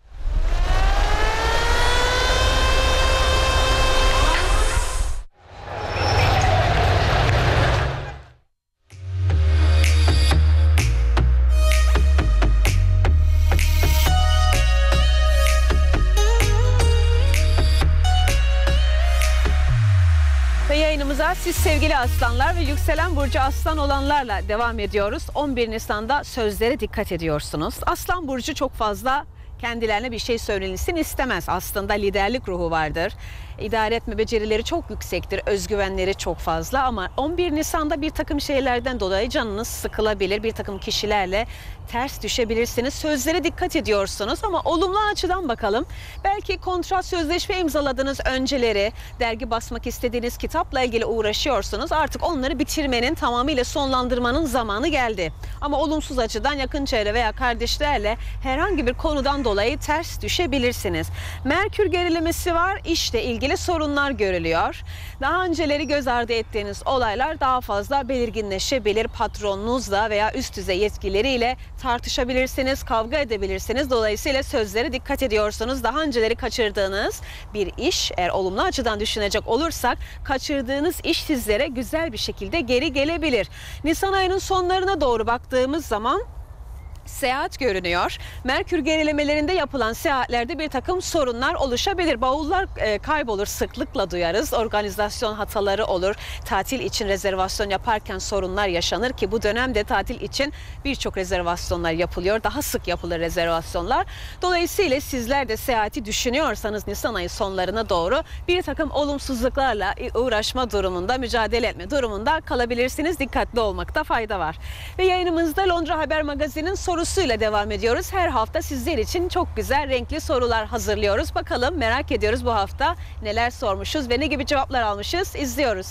Siz sevgili aslanlar ve yükselen burcu aslan olanlarla devam ediyoruz. 11 Nisan'da sözlere dikkat ediyorsunuz. Aslan burcu çok fazla kendilerine bir şey söylenilsin istemez. Aslında liderlik ruhu vardır. İdare etme becerileri çok yüksektir. Özgüvenleri çok fazla ama 11 Nisan'da bir takım şeylerden dolayı canınız sıkılabilir. Bir takım kişilerle ters düşebilirsiniz. Sözlere dikkat ediyorsunuz ama olumlu açıdan bakalım. Belki kontrat sözleşme imzaladığınız önceleri, dergi basmak istediğiniz kitapla ilgili uğraşıyorsunuz. Artık onları bitirmenin, tamamıyla sonlandırmanın zamanı geldi. Ama olumsuz açıdan yakın çevre veya kardeşlerle herhangi bir konudan dolayı ters düşebilirsiniz. Merkür gerilemesi var. İşle ilgili sorunlar görülüyor. Daha önceleri göz ardı ettiğiniz olaylar daha fazla belirginleşebilir. Patronunuzla veya üst düzey yetkilileriyle tartışabilirsiniz, kavga edebilirsiniz. Dolayısıyla sözlere dikkat ediyorsunuz. Daha önceleri kaçırdığınız bir iş, eğer olumlu açıdan düşünecek olursak, kaçırdığınız iş sizlere güzel bir şekilde geri gelebilir. Nisan ayının sonlarına doğru baktığımız zaman seyahat görünüyor. Merkür gerilemelerinde yapılan seyahatlerde bir takım sorunlar oluşabilir. Bavullar kaybolur, sıklıkla duyarız. Organizasyon hataları olur. Tatil için rezervasyon yaparken sorunlar yaşanır ki bu dönemde tatil için birçok rezervasyonlar yapılıyor. Daha sık yapılır rezervasyonlar. Dolayısıyla sizler de seyahati düşünüyorsanız Nisan ayı sonlarına doğru bir takım olumsuzluklarla uğraşma durumunda, mücadele etme durumunda kalabilirsiniz. Dikkatli olmakta fayda var. Ve yayınımızda Londra Haber Magazin'in sorusuyla devam ediyoruz. Her hafta sizler için çok güzel, renkli sorular hazırlıyoruz. Bakalım, merak ediyoruz bu hafta neler sormuşuz ve ne gibi cevaplar almışız. İzliyoruz.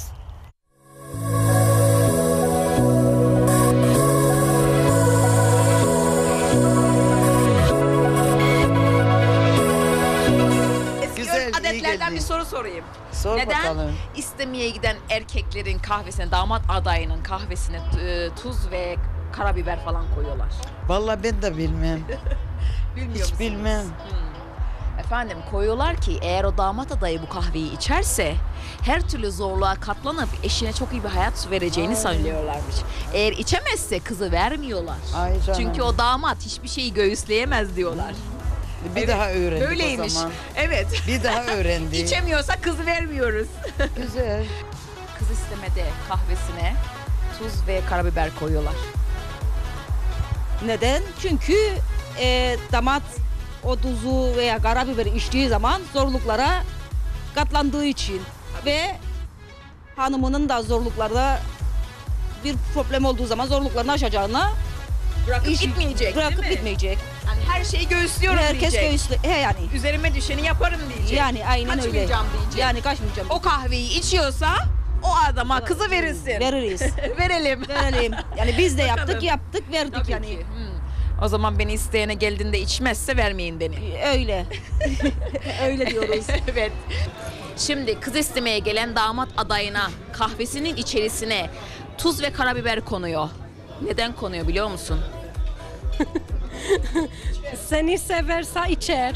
Güzel adetlerden bir soru sorayım. Sor Neden bakalım. istemeye giden erkeklerin kahvesine, damat adayının kahvesine tuz ve karabiber falan koyuyorlar? Vallahi ben de bilmem. Bilmiyor Hiç musunuz? bilmem. Efendim, koyuyorlar ki eğer o damat adayı bu kahveyi içerse her türlü zorluğa katlanıp eşine çok iyi bir hayat vereceğini söylüyorlarmış. Eğer içemezse kızı vermiyorlar. Ay canım. Çünkü o damat hiçbir şeyi göğüsleyemez diyorlar. Bir daha öğrendik Böyleymiş. o zaman. Evet. Bir daha öğrendik. İçemiyorsa kızı vermiyoruz. Güzel. Kız istemede kahvesine tuz ve karabiber koyuyorlar. Neden? Çünkü damat o tuzu veya karabiberi içtiği zaman zorluklara katlandığı için ve hanımının da zorluklarda bir problem olduğu zaman zorluklarını aşacağına bırakıp gitmeyecek, bırakıp değil mi? gitmeyecek. Yani her şeyi göğüslüyorum Herkes diyecek. yani. Üzerime düşeni yaparım diyecek. Yani aynen öyle. Kaçmayacağım diyecek. Yani kaçmayacağım. O kahveyi içiyorsa o adama kızı verirsin. Veririz. Verelim. Verelim. Yani biz de Bakalım. yaptık, verdik Tabii yani. ki. O zaman beni isteyene geldiğinde içmezse vermeyin beni. Öyle. Öyle diyoruz. Evet. Şimdi kız istemeye gelen damat adayına kahvesinin içerisine tuz ve karabiber konuyor. Neden konuyor biliyor musun? Seni severse içer.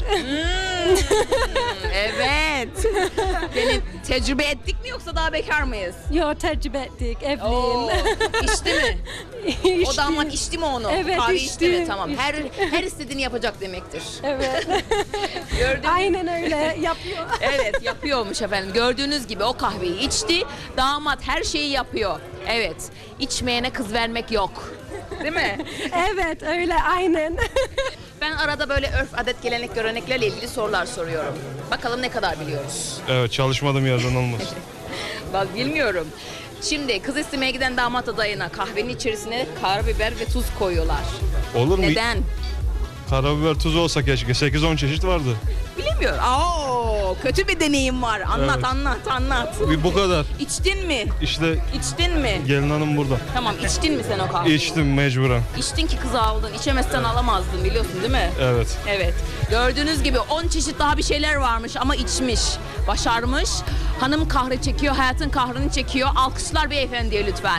Evet. Yani tecrübe ettik mi yoksa daha bekar mıyız? Yok, tecrübe ettik, evliyim. Oo, içti mi? O damat içti mi onu? Evet, Kahve içti. içti mi? Tamam. İçti. Her istediğini yapacak demektir. Evet. Gördünüz. Aynen öyle yapıyor. Evet, yapıyormuş efendim. Gördüğünüz gibi o kahveyi içti. Damat her şeyi yapıyor. Evet. İçmeyene kız vermek yok. Değil mi? Evet, öyle aynen. Ben arada böyle örf, adet, gelenek, göreneklerle ilgili sorular soruyorum. Bakalım ne kadar biliyoruz. Evet, çalışmadığım yerden olmaz. Bak bilmiyorum. Şimdi kız istemeye giden damat adayına kahvenin içerisine karabiber ve tuz koyuyorlar. Olur mu? Neden? Karabiber tuzu olsa keşke. 8-10 çeşit vardı. Bilemiyorum. Oo, kötü bir deneyim var. Anlat, Evet. anlat. Bu kadar. İçtin mi? İşte İçtin mi? gelin hanım burada. Tamam, içtin mi sen o kahveyi? İçtim mecburen. İçtin ki kızı aldın. İçemezsen alamazdın, biliyorsun değil mi? Evet. Evet. Gördüğünüz gibi 10 çeşit daha bir şeyler varmış ama içmiş. Başarmış. Hanım kahrı çekiyor, hayatın kahrını çekiyor. Alkışlar beyefendiye lütfen.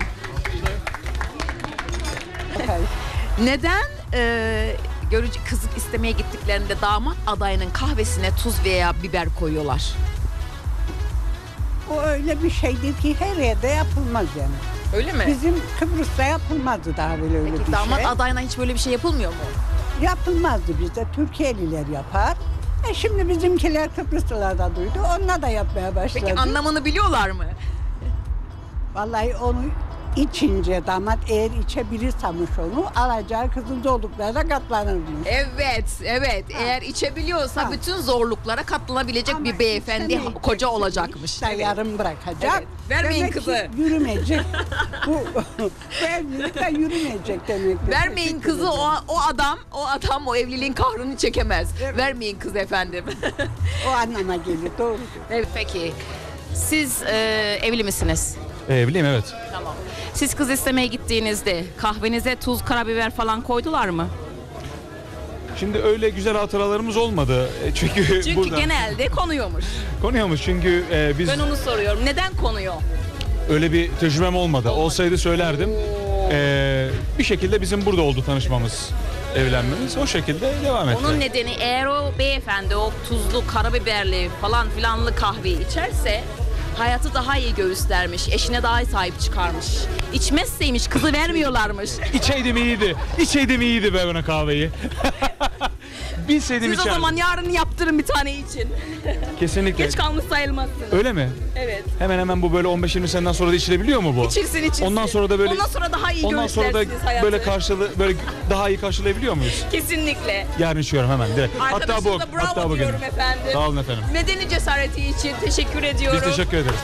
Neden görücü kız istemeye gittiklerinde damat adayının kahvesine tuz veya biber koyuyorlar? O öyle bir şeydir ki her yerde yapılmaz yani. Öyle mi? Bizim Kıbrıs'ta yapılmazdı daha böyle öyle Peki bir damat şey. adayına hiç böyle bir şey yapılmıyor mu? Yapılmazdı bizde. Türkiye'liler yapar. Şimdi bizimkiler Kıbrıslılardan duydu. Onlar da yapmaya başladı. Peki anlamını biliyorlar mı? Vallahi onu içince damat eğer içebilirsmiş onu alacağı kızın zorluklarına katlanırmış. Evet. Eğer içebiliyorsa bütün zorluklara katlanabilecek bir beyefendi koca olacakmış. Yarım bırakacak. Evet. Vermeyin Demek ki kızı. Yürümeyecek. Bu evlilik de yürümeyecek demektir. Vermeyin kızı, o adam o evliliğin kahrını çekemez. Vermeyin kızı efendim. O anlama gelir, doğru. Evet, peki. Siz evli misiniz? Evliyim, evet. Tamam. Siz kız istemeye gittiğinizde kahvenize tuz, karabiber falan koydular mı? Şimdi öyle güzel hatıralarımız olmadı. Çünkü burada genelde konuyormuş. konuyormuş çünkü biz Ben onu soruyorum. Neden konuyor? öyle bir tecrübem olmadı. Olsaydı söylerdim. Bir şekilde bizim burada oldu tanışmamız, evlenmemiz. O şekilde devam etti. Onun nedeni eğer o beyefendi o tuzlu, karabiberli falan filanlı kahveyi içerse hayatı daha iyi göğüslermiş, eşine daha iyi sahip çıkarmış. İçmezseymiş kızı vermiyorlarmış. İçeydim iyiydi be bana kahveyi. Bilseydim Siz o zaman yarın yaptırın bir tane için. Kesinlikle. Geç kalmış sayılmazsınız. Öyle mi? Evet. Hemen bu böyle 15-20 seneden sonra da içilebiliyor mu bu? İçilsin. Ondan sonra da böyle Ondan sonra daha iyi ondan sonra da göğüslersiniz hayatı. böyle daha iyi karşılayabiliyor muyuz? Kesinlikle. Yarın içiyorum hemen direkt. Arkadaşınıza bravo diyorum efendim. Sağ olun efendim. Medeni cesareti için teşekkür ediyorum. Biz teşekkür ederiz.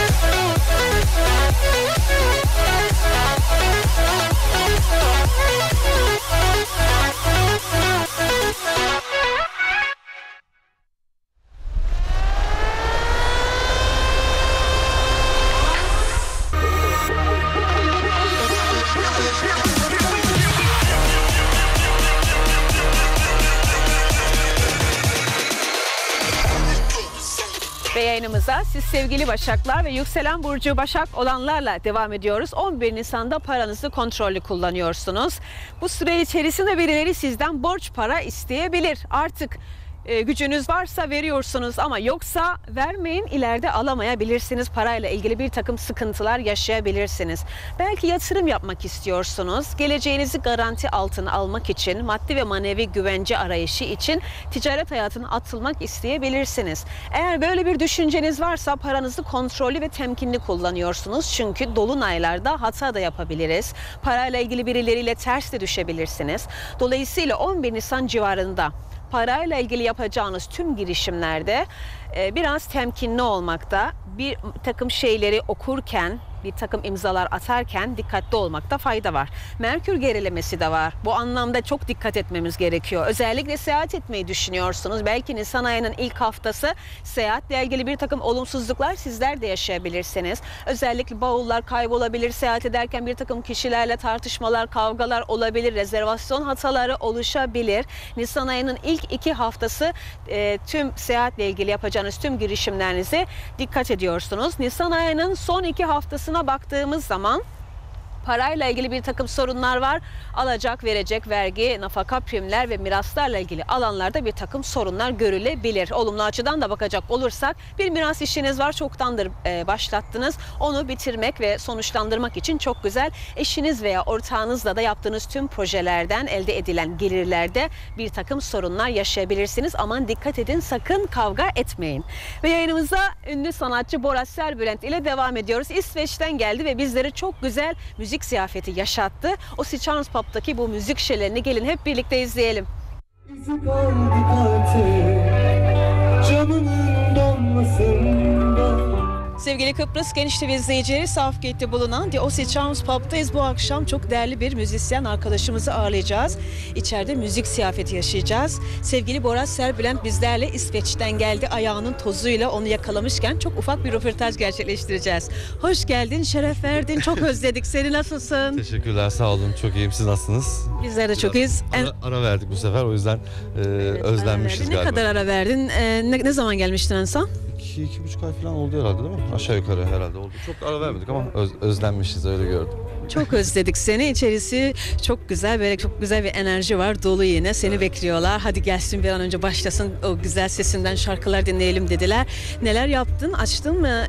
Ve yayınımıza siz sevgili Başaklar ve yükselen burcu Başak olanlarla devam ediyoruz. 11 Nisan'da paranızı kontrollü kullanıyorsunuz. Bu süre içerisinde birileri sizden borç para isteyebilir. Artık gücünüz varsa veriyorsunuz ama yoksa vermeyin, ileride alamayabilirsiniz. Parayla ilgili bir takım sıkıntılar yaşayabilirsiniz. Belki yatırım yapmak istiyorsunuz. Geleceğinizi garanti altına almak için, maddi ve manevi güvence arayışı için ticaret hayatına atılmak isteyebilirsiniz. Eğer böyle bir düşünceniz varsa paranızı kontrollü ve temkinli kullanıyorsunuz. Çünkü dolunaylarda hata da yapabiliriz. Parayla ilgili birileriyle ters de düşebilirsiniz. Dolayısıyla 11 Nisan civarında parayla ilgili yapacağınız tüm girişimlerde biraz temkinli olmakta, bir takım şeyleri okurken, bir takım imzalar atarken dikkatli olmakta fayda var. Merkür gerilemesi de var. Bu anlamda çok dikkat etmemiz gerekiyor. Özellikle seyahat etmeyi düşünüyorsunuz. Belki Nisan ayının ilk haftası seyahatle ilgili bir takım olumsuzluklar sizler de yaşayabilirsiniz. Özellikle bavullar kaybolabilir. Seyahat ederken bir takım kişilerle tartışmalar, kavgalar olabilir. Rezervasyon hataları oluşabilir. Nisan ayının ilk 2 haftası tüm seyahatle ilgili yapacağınız tüm girişimlerinize dikkat ediyorsunuz. Nisan ayının son 2 haftasına baktığımız zaman parayla ilgili bir takım sorunlar var. Alacak, verecek, vergi, nafaka, primler ve miraslarla ilgili alanlarda bir takım sorunlar görülebilir. Olumlu açıdan da bakacak olursak bir miras işiniz var, çoktandır başlattınız. Onu bitirmek ve sonuçlandırmak için çok güzel. Eşiniz veya ortağınızla da yaptığınız tüm projelerden elde edilen gelirlerde bir takım sorunlar yaşayabilirsiniz. Aman dikkat edin, sakın kavga etmeyin. Ve yayınımıza ünlü sanatçı Boras Serbülent ile devam ediyoruz. İsveç'ten geldi ve bizlere çok güzel müzik ziyafeti yaşattı. O Charles Pub'daki bu müzik şölenini gelin hep birlikte izleyelim. İzi kaldık artık camının donmasında. Sevgili Kıbrıs Genç TV izleyicileri, Southgate'te bulunan The Ossie Charms Pub'dayız. Bu akşam çok değerli bir müzisyen arkadaşımızı ağırlayacağız. İçeride müzik ziyafeti yaşayacağız. Sevgili Bora Serbülent bizlerle İsveç'ten geldi. Ayağının tozuyla onu yakalamışken çok ufak bir röportaj gerçekleştireceğiz. Hoş geldin, şeref verdin. Çok özledik seni. Nasılsın? Teşekkürler, sağ olun. Çok iyiyim. Siz nasılsınız? Bizler de çok iyiyiz. Ara verdik bu sefer. O yüzden özlenmişiz Ne galiba. kadar ara verdin? Ne zaman gelmiştin en son? 2-2,5 ay falan oldu herhalde, değil mi? Aşağı yukarı herhalde oldu. Çok ara vermedik ama özlenmişiz, öyle gördüm. Çok özledik seni. İçerisi çok güzel, böyle çok güzel bir enerji var. Dolu yine. Seni bekliyorlar. Hadi gelsin bir an önce başlasın. O güzel sesinden şarkılar dinleyelim dediler. Neler yaptın? Açtın mı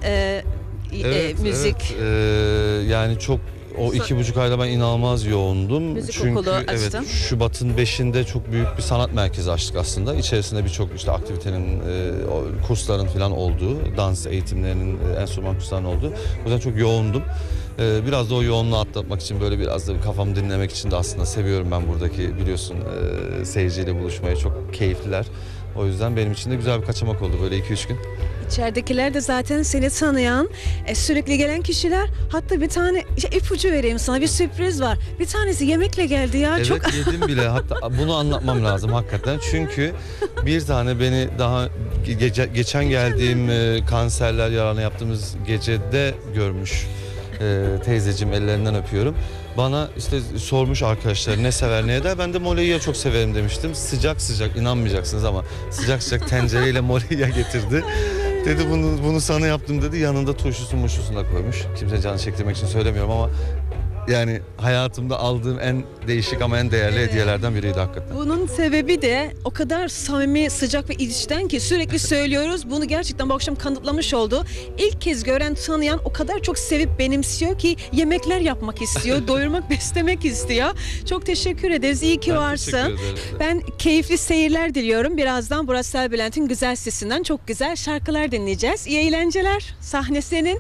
müzik? Evet. Yani çok o 2,5 ayda ben inanılmaz yoğundum. Müzik Çünkü okulu açtın. evet, Şubat'ın 5'inde çok büyük bir sanat merkezi açtık aslında. İçerisinde birçok işte aktivitenin, kursların falan olduğu, dans eğitimlerinin, enstrüman kurslarının olduğu. O yüzden çok yoğundum. Biraz da o yoğunluğu atlatmak için, böyle biraz da kafamı dinlemek için de aslında seviyorum ben buradaki, biliyorsun, seyirciyle buluşmayı, çok keyifliler. O yüzden benim için de güzel bir kaçamak oldu böyle 2-3 gün. İçeridekiler de zaten seni tanıyan, sürekli gelen kişiler. Hatta bir tane ipucu vereyim sana, bir sürpriz var. Bir tanesi yemekle geldi ya. Evet, çok yedim bile. Hatta bunu anlatmam lazım hakikaten. Çünkü bir tane beni daha geçen geldiğim kanserler yarana yaptığımız gecede görmüş teyzeciğim, ellerinden öpüyorum. Bana işte sormuş arkadaşlar ne sever ne eder. Ben de moleya çok severim demiştim. Sıcak sıcak, inanmayacaksınız ama sıcak sıcak tencereyle moleya getirdi. Dedi bunu sana yaptım dedi. Yanında turşusunu da koymuş. Kimse canı çektirmek için söylemiyorum ama yani hayatımda aldığım en değişik ama en değerli hediyelerden biriydi hakikaten. Bunun sebebi de o kadar samimi, sıcak ve içten ki sürekli söylüyoruz. Bunu gerçekten bu akşam kanıtlamış oldu. İlk kez gören, tanıyan o kadar çok sevip benimsiyor ki yemekler yapmak istiyor, doyurmak, beslemek istiyor. Çok teşekkür ederiz. İyi ki varsın. Ben keyifli seyirler diliyorum. Birazdan Bora Serbülent'in güzel sesinden çok güzel şarkılar dinleyeceğiz. İyi eğlenceler. Sahne senin.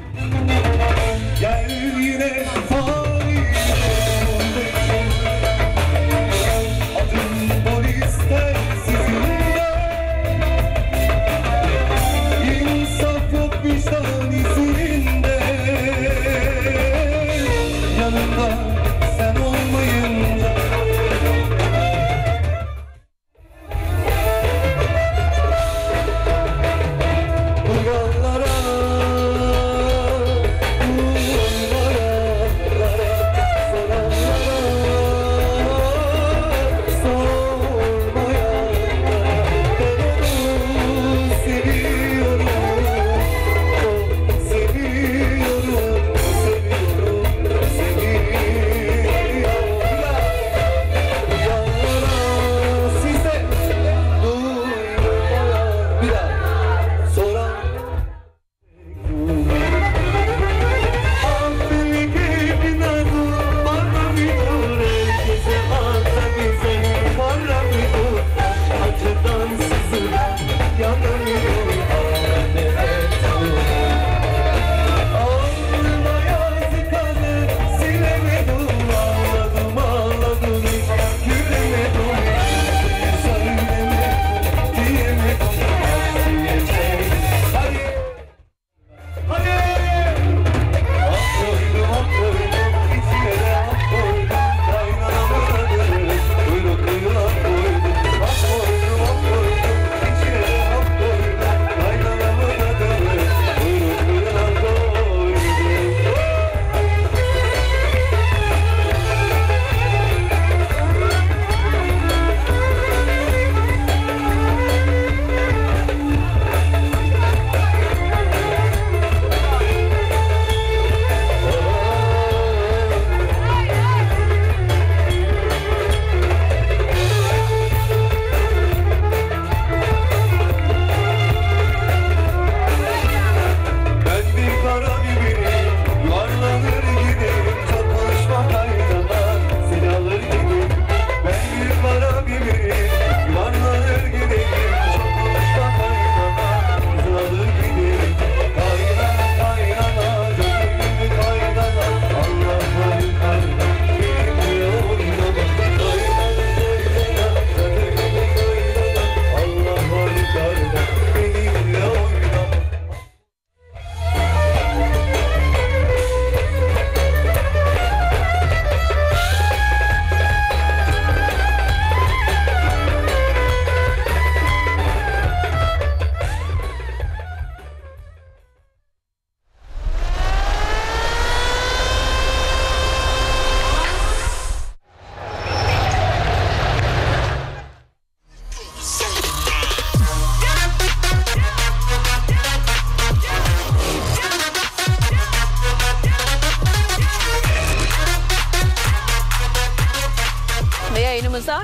Gel yine adım polisten sizinle. İnsaf yok vicdan izinde. Yanımda sen olmayınca. Bu yollara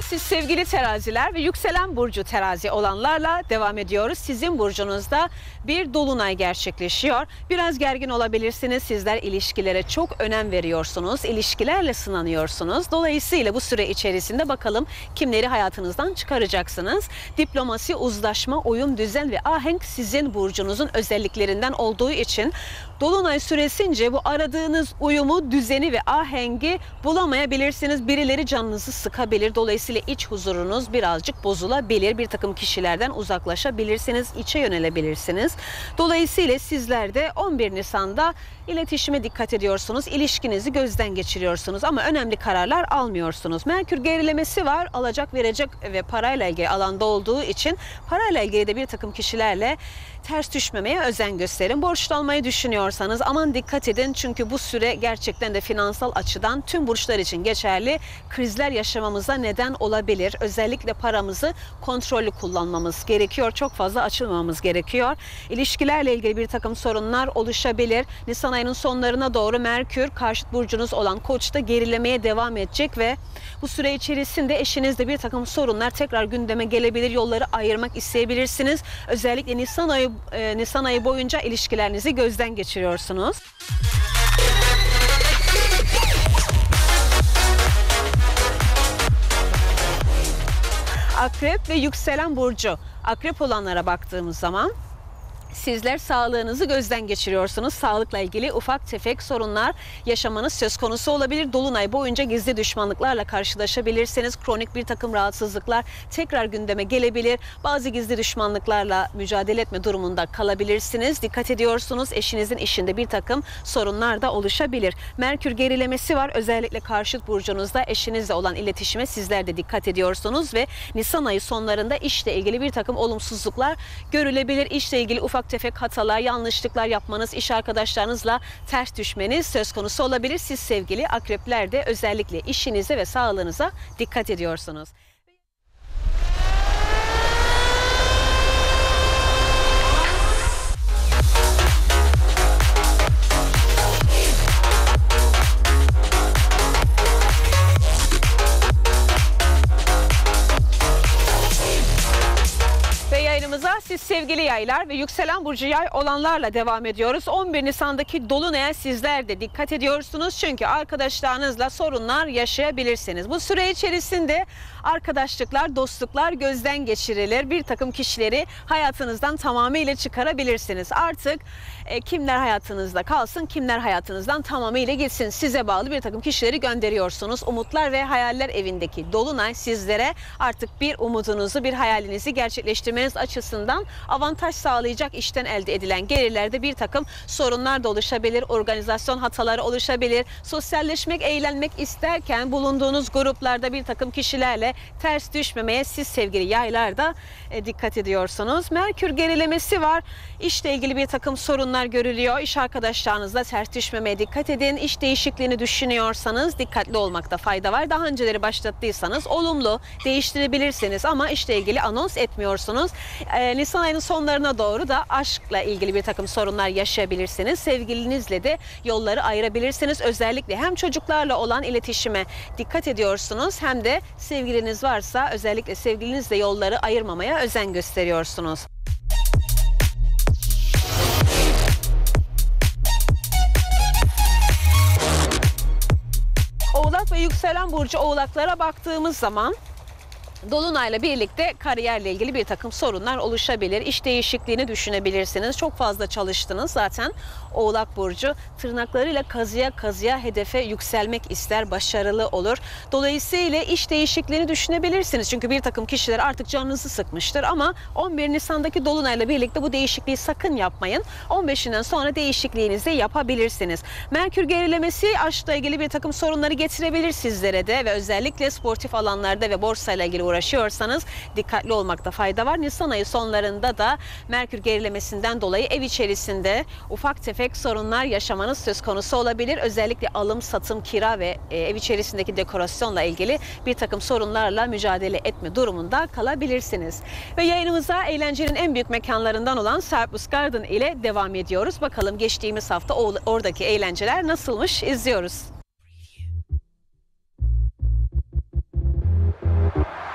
siz sevgili teraziler ve yükselen burcu terazi olanlarla devam ediyoruz. Sizin burcunuzda bir dolunay gerçekleşiyor. Biraz gergin olabilirsiniz. Sizler ilişkilere çok önem veriyorsunuz. İlişkilerle sınanıyorsunuz. Dolayısıyla bu süre içerisinde bakalım kimleri hayatınızdan çıkaracaksınız. Diplomasi, uzlaşma, uyum, düzen ve ahenk sizin burcunuzun özelliklerinden olduğu için dolunay süresince bu aradığınız uyumu, düzeni ve ahengi bulamayabilirsiniz. Birileri canınızı sıkabilir. Dolayısıyla iç huzurunuz birazcık bozulabilir. Bir takım kişilerden uzaklaşabilirsiniz. İçe yönelebilirsiniz. Dolayısıyla sizler de 11 Nisan'da iletişime dikkat ediyorsunuz. İlişkinizi gözden geçiriyorsunuz ama önemli kararlar almıyorsunuz. Merkür gerilemesi var. Alacak, verecek ve parayla ilgili alanda olduğu için parayla ilgili de bir takım kişilerle ters düşmemeye özen gösterin. Borç almayı düşünüyorsanız aman dikkat edin. Çünkü bu süre gerçekten de finansal açıdan tüm burçlar için geçerli. Krizler yaşamamıza neden olabilir. Özellikle paramızı kontrollü kullanmamız gerekiyor. Çok fazla açılmamamız gerekiyor. İlişkilerle ilgili bir takım sorunlar oluşabilir. Nisan ayının sonlarına doğru Merkür karşıt burcunuz olan Koç'ta gerilemeye devam edecek ve bu süre içerisinde eşinizde bir takım sorunlar tekrar gündeme gelebilir. Yolları ayırmak isteyebilirsiniz. Özellikle Nisan ayı boyunca ilişkilerinizi gözden geçiriyorsunuz. Akrep ve yükselen burcu. Akrep olanlara baktığımız zaman sizler sağlığınızı gözden geçiriyorsunuz. Sağlıkla ilgili ufak tefek sorunlar yaşamanız söz konusu olabilir. Dolunay boyunca gizli düşmanlıklarla karşılaşabilirsiniz. Kronik bir takım rahatsızlıklar tekrar gündeme gelebilir. Bazı gizli düşmanlıklarla mücadele etme durumunda kalabilirsiniz. Dikkat ediyorsunuz. Eşinizin işinde bir takım sorunlar da oluşabilir. Merkür gerilemesi var. Özellikle karşıt burcunuzda eşinizle olan iletişime sizler de dikkat ediyorsunuz ve Nisan ayı sonlarında işle ilgili bir takım olumsuzluklar görülebilir. İşle ilgili ufak tefek hatalar, yanlışlıklar yapmanız, iş arkadaşlarınızla ters düşmeniz söz konusu olabilir. Siz sevgili akrepler de özellikle işinize ve sağlığınıza dikkat ediyorsunuz. Siz sevgili yaylar ve yükselen burcu yay olanlarla devam ediyoruz. 11 Nisan'daki dolunaya sizler de dikkat ediyorsunuz. Çünkü arkadaşlarınızla sorunlar yaşayabilirsiniz. Bu süre içerisinde arkadaşlıklar, dostluklar gözden geçirilir. Bir takım kişileri hayatınızdan tamamıyla çıkarabilirsiniz. Artık kimler hayatınızda kalsın, kimler hayatınızdan tamamıyla gitsin. Size bağlı bir takım kişileri gönderiyorsunuz. Umutlar ve hayaller evindeki dolunay sizlere artık bir umudunuzu, bir hayalinizi gerçekleştirmeniz açısından avantaj sağlayacak. İşten elde edilen gelirlerde bir takım sorunlar da oluşabilir. Organizasyon hataları oluşabilir. Sosyalleşmek, eğlenmek isterken bulunduğunuz gruplarda bir takım kişilerle ters düşmemeye siz sevgili yaylar da dikkat ediyorsunuz. Merkür gerilemesi var. İşle ilgili bir takım sorunlar görülüyor. İş arkadaşlarınızla ters düşmemeye dikkat edin. İş değişikliğini düşünüyorsanız dikkatli olmakta fayda var. Daha önceleri başlattıysanız olumlu değiştirebilirsiniz ama işle ilgili anons etmiyorsunuz. Nisan ayının sonlarına doğru da aşkla ilgili bir takım sorunlar yaşayabilirsiniz. Sevgilinizle de yolları ayırabilirsiniz. Özellikle hem çocuklarla olan iletişime dikkat ediyorsunuz hem de sevgiliniz varsa özellikle sevgilinizle yolları ayırmamaya özen gösteriyorsunuz. Oğlak ve yükselen burcu oğlaklara baktığımız zaman dolunayla birlikte kariyerle ilgili bir takım sorunlar oluşabilir. İş değişikliğini düşünebilirsiniz. Çok fazla çalıştınız zaten. Oğlak burcu tırnaklarıyla kazıya kazıya hedefe yükselmek ister, başarılı olur. Dolayısıyla iş değişikliğini düşünebilirsiniz. Çünkü bir takım kişiler artık canınızı sıkmıştır ama 11 Nisan'daki dolunayla birlikte bu değişikliği sakın yapmayın. 15'inden sonra değişikliğinizi yapabilirsiniz. Merkür gerilemesi aşkla ilgili bir takım sorunları getirebilir sizlere de ve özellikle sportif alanlarda ve borsayla ilgili uğraşıyorsanız dikkatli olmakta fayda var. Nisan ayı sonlarında da Merkür gerilemesinden dolayı ev içerisinde ufak tefek sorunlar yaşamanız söz konusu olabilir. Özellikle alım, satım, kira ve ev içerisindeki dekorasyonla ilgili bir takım sorunlarla mücadele etme durumunda kalabilirsiniz. Ve yayınımıza eğlencenin en büyük mekanlarından olan Cyprus Garden ile devam ediyoruz. Bakalım geçtiğimiz hafta oradaki eğlenceler nasılmış, izliyoruz.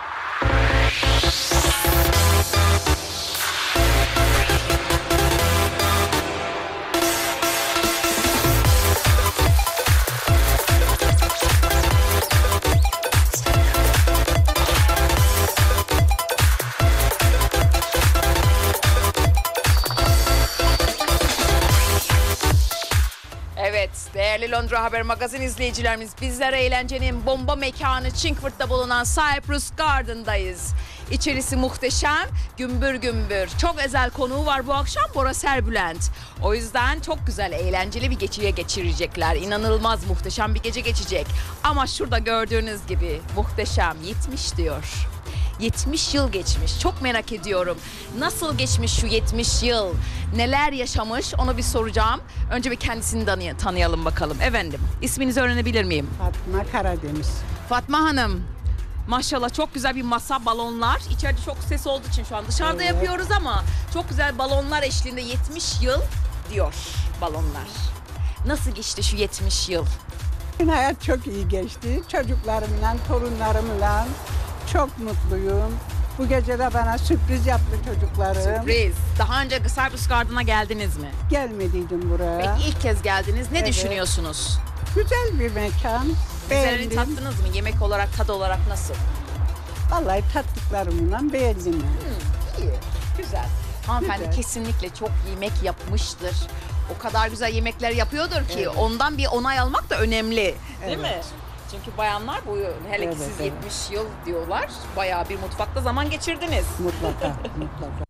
Değerli Londra Haber Magazin izleyicilerimiz, bizler eğlencenin bomba mekanı Chingford'da bulunan Cyprus Garden'dayız. İçerisi muhteşem, gümbür gümbür. Çok özel konuğu var bu akşam, Bora Serbülent. O yüzden çok güzel, eğlenceli bir geceye geçirecekler. İnanılmaz muhteşem bir gece geçecek. Ama şurada gördüğünüz gibi muhteşem 70 diyor. 70 yıl geçmiş. Çok merak ediyorum. Nasıl geçmiş şu 70 yıl? Neler yaşamış? Onu bir soracağım. Önce bir kendisini tanıyalım bakalım. Efendim, isminizi öğrenebilir miyim? Fatma Karadeniz. Fatma Hanım. Maşallah çok güzel bir masa, balonlar. İçeride çok ses olduğu için şu an dışarıda yapıyoruz ama çok güzel balonlar eşliğinde 70 yıl diyor balonlar. Nasıl geçti şu 70 yıl? Hayat çok iyi geçti. Çocuklarımla, torunlarımla çok mutluyum. Bu gece de bana sürpriz yaptı çocuklarım. Sürpriz. Daha önce Cyprus Garden'a geldiniz mi? Gelmediydim buraya. Peki ilk kez geldiniz. Ne düşünüyorsunuz? Güzel bir mekan. Güzelini tattınız mı? Yemek olarak, tadı olarak nasıl? Vallahi tattıklarımla beğendim. İyi. Güzel. Hanımefendi Güzel. kesinlikle çok yemek yapmıştır. O kadar güzel yemekler yapıyordur ki ondan bir onay almak da önemli. Değil mi? Çünkü bayanlar bu, hele ki siz 70 yıl diyorlar, bayağı bir mutfakta zaman geçirdiniz. Mutlaka, mutlaka.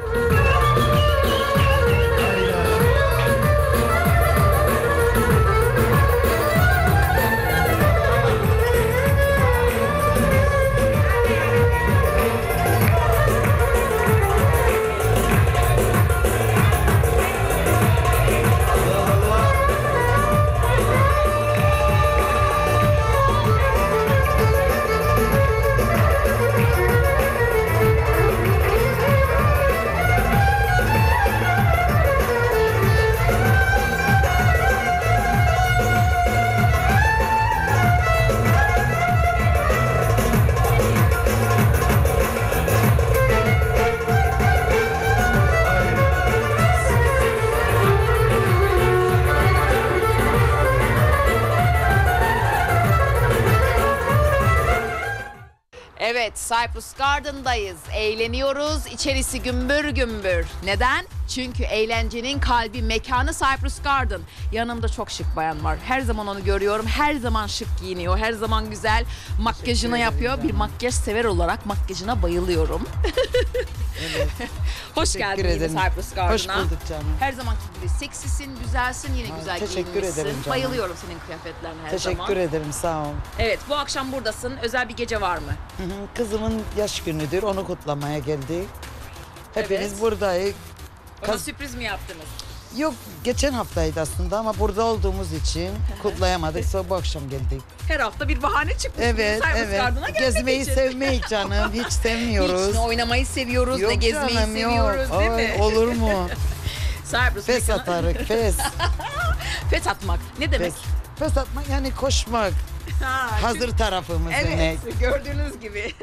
Evet, Cyprus Garden'dayız. Eğleniyoruz. İçerisi gümbür gümbür. Neden? Çünkü eğlencenin kalbi, mekanı Cyprus Garden. Yanımda çok şık bayan var. Her zaman onu görüyorum. Her zaman şık giyiniyor. Her zaman güzel makyajını yapıyor. Bir makyaj sever olarak makyajına bayılıyorum. Evet. Hoş geldin yine Cyprus Garden'a. Hoş bulduk canım. Her zamanki gibi seksisin, güzelsin, yine güzel teşekkür giyinmişsin. ederim canım. Bayılıyorum senin kıyafetlerine her zaman. Teşekkür ederim, sağ ol. Evet, bu akşam buradasın. Özel bir gece var mı? Kızımın yaş günüdür, onu kutlamaya geldik. Hepimiz Evet. buradayız. Ona sürpriz mi yaptınız? Yok, geçen haftaydı aslında ama burada olduğumuz için kutlayamadık. Sonra bu akşam geldik. Her hafta bir bahane çıkmış. Evet, Cyprus evet. Garden'a gelmek Gezmeyi için. sevmeyi canım, hiç sevmiyoruz. Hiç ne oynamayı seviyoruz, Yok ne gezmeyi canım, seviyoruz yok. değil Ay, mi? olur mu? Cyprus Fes mekanı- atarık, fes. Fes atmak. Ne demek? Fes atmak yani koşmak. Ha, Hazır tarafımız Evet, demek. gördüğünüz gibi.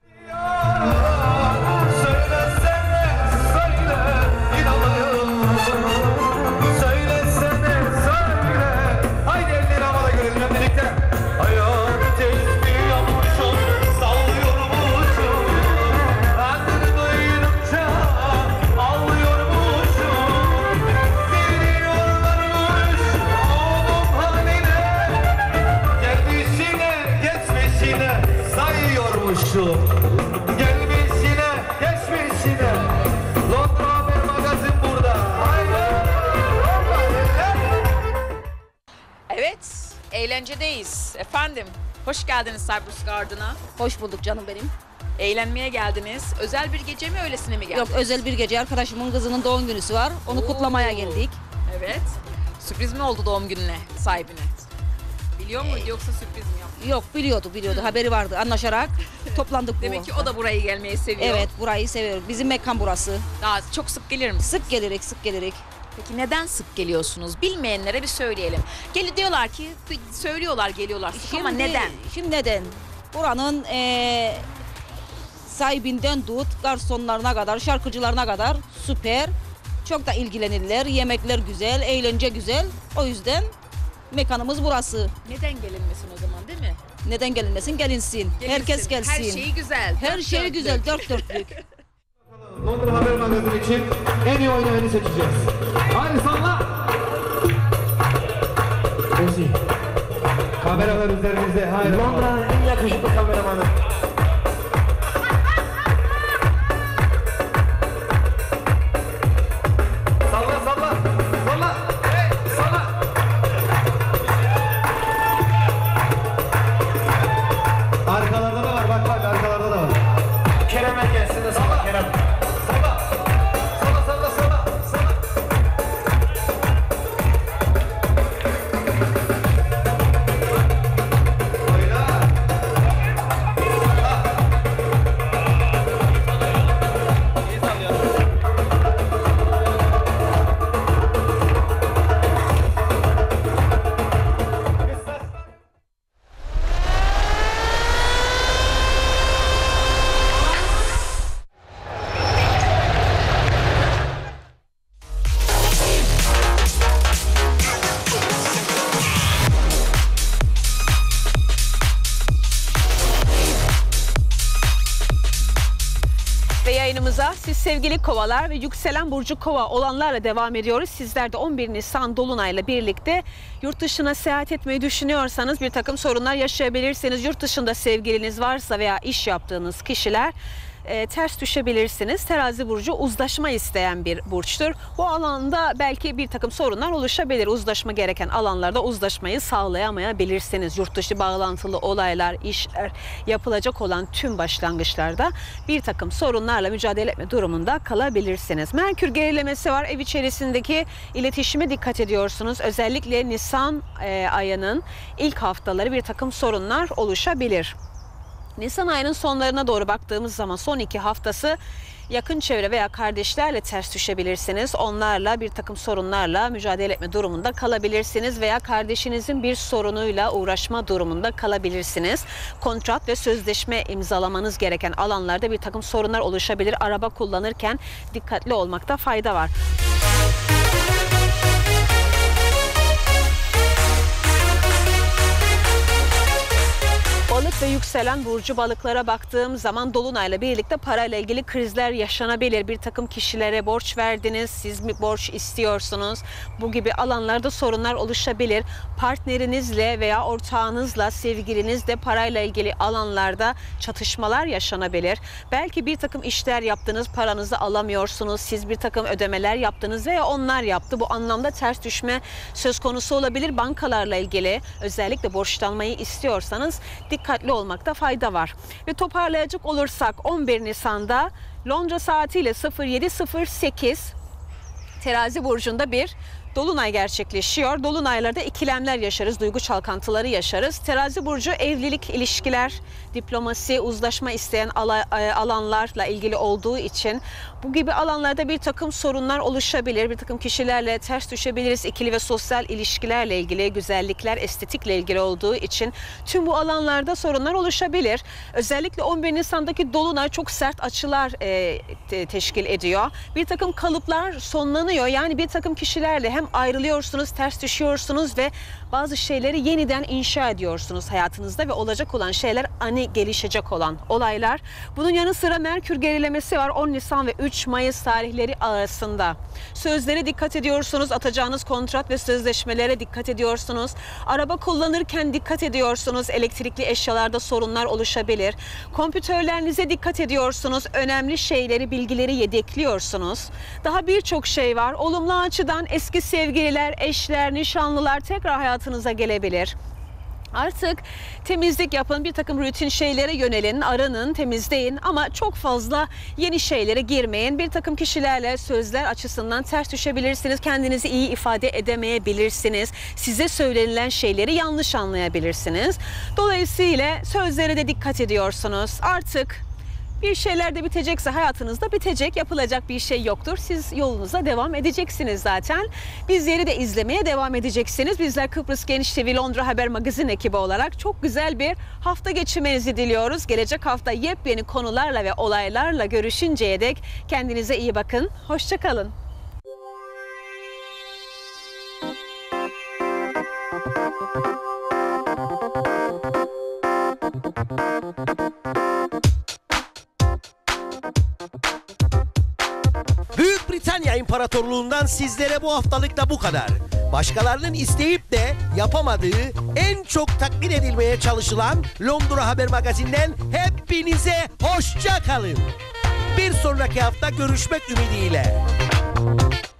Söylesene söyle. Haydi elleri havada görelim hep birlikte. Hayat istiyormuşum, sallıyormuşum. Adını duydukça ağlıyormuşum. Biliyorlarmış oğlum haline. Gelmişine geçmişine sayıyormuşum. Gelmişine geçmişine. Londra Haber Magazin burada. Haydi. Evet, eğlencedeyiz. Efendim, hoş geldiniz Cyprus Garden'a. Hoş bulduk canım benim. Eğlenmeye geldiniz. Özel bir gece mi, öylesine mi geldiniz? Yok, özel bir gece. Arkadaşımın kızının doğum günüsü var. Onu kutlamaya geldik. Evet. Sürpriz mi oldu doğum gününe sahibine? Biliyor muydu yoksa sürpriz mi yaptı? Yok, biliyordu. Haberi vardı. Anlaşarak toplandık bu Demek ki hafta. o da burayı gelmeyi seviyor. Evet, burayı seviyorum. Bizim mekan burası. Daha çok sık gelir misiniz? Sık gelirik. Peki neden sık geliyorsunuz? Bilmeyenlere bir söyleyelim. Diyorlar ki, söylüyorlar geliyorlar sık ama neden? Şimdi neden? Buranın sahibinden tut, garsonlarına kadar, şarkıcılarına kadar süper. Çok da ilgilenirler. Yemekler güzel, eğlence güzel. O yüzden mekanımız burası. Neden gelinmesin o zaman, değil mi? Neden gelinmesin? Gelinsin. Herkes gelsin. Her şeyi güzel. Her dört şey dörtlük. güzel, dört dörtlük. Londra Haber Magazin için en iyi oynayanı seçeceğiz. Hadi salla. Kameralar üzerimizde. Hayır. Londra'nın en yakışıklı kameramanı. Salla salla. Salla. Hey salla. Arkalarda da var. Bak arkalarda da var. Kerem'e gelsin de salla Kerem. Salla. Salla salla salla. Salla. Yayınımıza siz sevgili kovalar ve yükselen burcu kova olanlarla devam ediyoruz. Sizler de 11 Nisan Dolunay'la birlikte yurt dışına seyahat etmeyi düşünüyorsanız bir takım sorunlar yaşayabilirsiniz. Yurt dışında sevgiliniz varsa veya iş yaptığınız kişiler ters düşebilirsiniz. Terazi burcu uzlaşma isteyen bir burçtur. Bu alanda belki bir takım sorunlar oluşabilir. Uzlaşma gereken alanlarda uzlaşmayı sağlayamayabilirsiniz. Yurt dışı bağlantılı olaylar, işler, yapılacak olan tüm başlangıçlarda bir takım sorunlarla mücadele etme durumunda kalabilirsiniz. Merkür gerilemesi var. Ev içerisindeki iletişime dikkat ediyorsunuz. Özellikle Nisan ayının ilk haftaları bir takım sorunlar oluşabilir. Nisan ayının sonlarına doğru baktığımız zaman son 2 haftası yakın çevre veya kardeşlerle ters düşebilirsiniz. Onlarla bir takım sorunlarla mücadele etme durumunda kalabilirsiniz veya kardeşinizin bir sorunuyla uğraşma durumunda kalabilirsiniz. Kontrat ve sözleşme imzalamanız gereken alanlarda bir takım sorunlar oluşabilir. Araba kullanırken dikkatli olmakta fayda var. Balık ve yükselen burcu balıklara baktığım zaman Dolunay'la birlikte parayla ilgili krizler yaşanabilir. Bir takım kişilere borç verdiniz, siz mi borç istiyorsunuz? Bu gibi alanlarda sorunlar oluşabilir. Partnerinizle veya ortağınızla, sevgilinizle parayla ilgili alanlarda çatışmalar yaşanabilir. Belki bir takım işler yaptınız, paranızı alamıyorsunuz. Siz bir takım ödemeler yaptınız veya onlar yaptı. Bu anlamda ters düşme söz konusu olabilir. Bankalarla ilgili özellikle borçlanmayı istiyorsanız dikkatli olmakta fayda var. Ve toparlayacak olursak 11 Nisan'da Londra saatiyle 07:08 Terazi burcunda bir Dolunay gerçekleşiyor. Dolunaylarda ikilemler yaşarız, duygu çalkantıları yaşarız. Terazi burcu evlilik, ilişkiler, diplomasi, uzlaşma isteyen alanlarla ilgili olduğu için bu gibi alanlarda bir takım sorunlar oluşabilir. Bir takım kişilerle ters düşebiliriz. İkili ve sosyal ilişkilerle ilgili, güzellikler, estetikle ilgili olduğu için tüm bu alanlarda sorunlar oluşabilir. Özellikle 11 Nisan'daki Dolunay çok sert açılar teşkil ediyor. Bir takım kalıplar sonlanıyor. Yani bir takım kişilerle hem ayrılıyorsunuz, ters düşüyorsunuz ve bazı şeyleri yeniden inşa ediyorsunuz hayatınızda ve olacak olan şeyler ani gelişecek olan olaylar. Bunun yanı sıra Merkür gerilemesi var 10 Nisan ve 3 Mayıs tarihleri arasında. Sözlere dikkat ediyorsunuz, atacağınız kontrat ve sözleşmelere dikkat ediyorsunuz. Araba kullanırken dikkat ediyorsunuz, elektrikli eşyalarda sorunlar oluşabilir. Kompütörlerinize dikkat ediyorsunuz, önemli şeyleri, bilgileri yedekliyorsunuz. Daha birçok şey var. Olumlu açıdan eski sevgililer, eşler, nişanlılar tekrar hayatınıza gelebilir. Artık temizlik yapın, bir takım rutin şeylere yönelin, arının, temizleyin ama çok fazla yeni şeylere girmeyin. Bir takım kişilerle sözler açısından ters düşebilirsiniz, kendinizi iyi ifade edemeyebilirsiniz. Size söylenilen şeyleri yanlış anlayabilirsiniz. Dolayısıyla sözlere de dikkat ediyorsunuz. Artık bir şeyler de bitecekse hayatınızda bitecek, yapılacak bir şey yoktur. Siz yolunuza devam edeceksiniz zaten. Bizleri de izlemeye devam edeceksiniz. Bizler Kıbrıs Genç TV Londra Haber Magazin ekibi olarak çok güzel bir hafta geçirmenizi diliyoruz. Gelecek hafta yepyeni konularla ve olaylarla görüşünceye dek kendinize iyi bakın. Hoşça kalın. Büyük Britanya İmparatorluğundan sizlere bu haftalık da bu kadar. başkalarının isteyip de yapamadığı, en çok takdir edilmeye çalışılan Londra Haber Magazin'den hepinize hoşça kalın. Bir sonraki hafta görüşmek ümidiyle.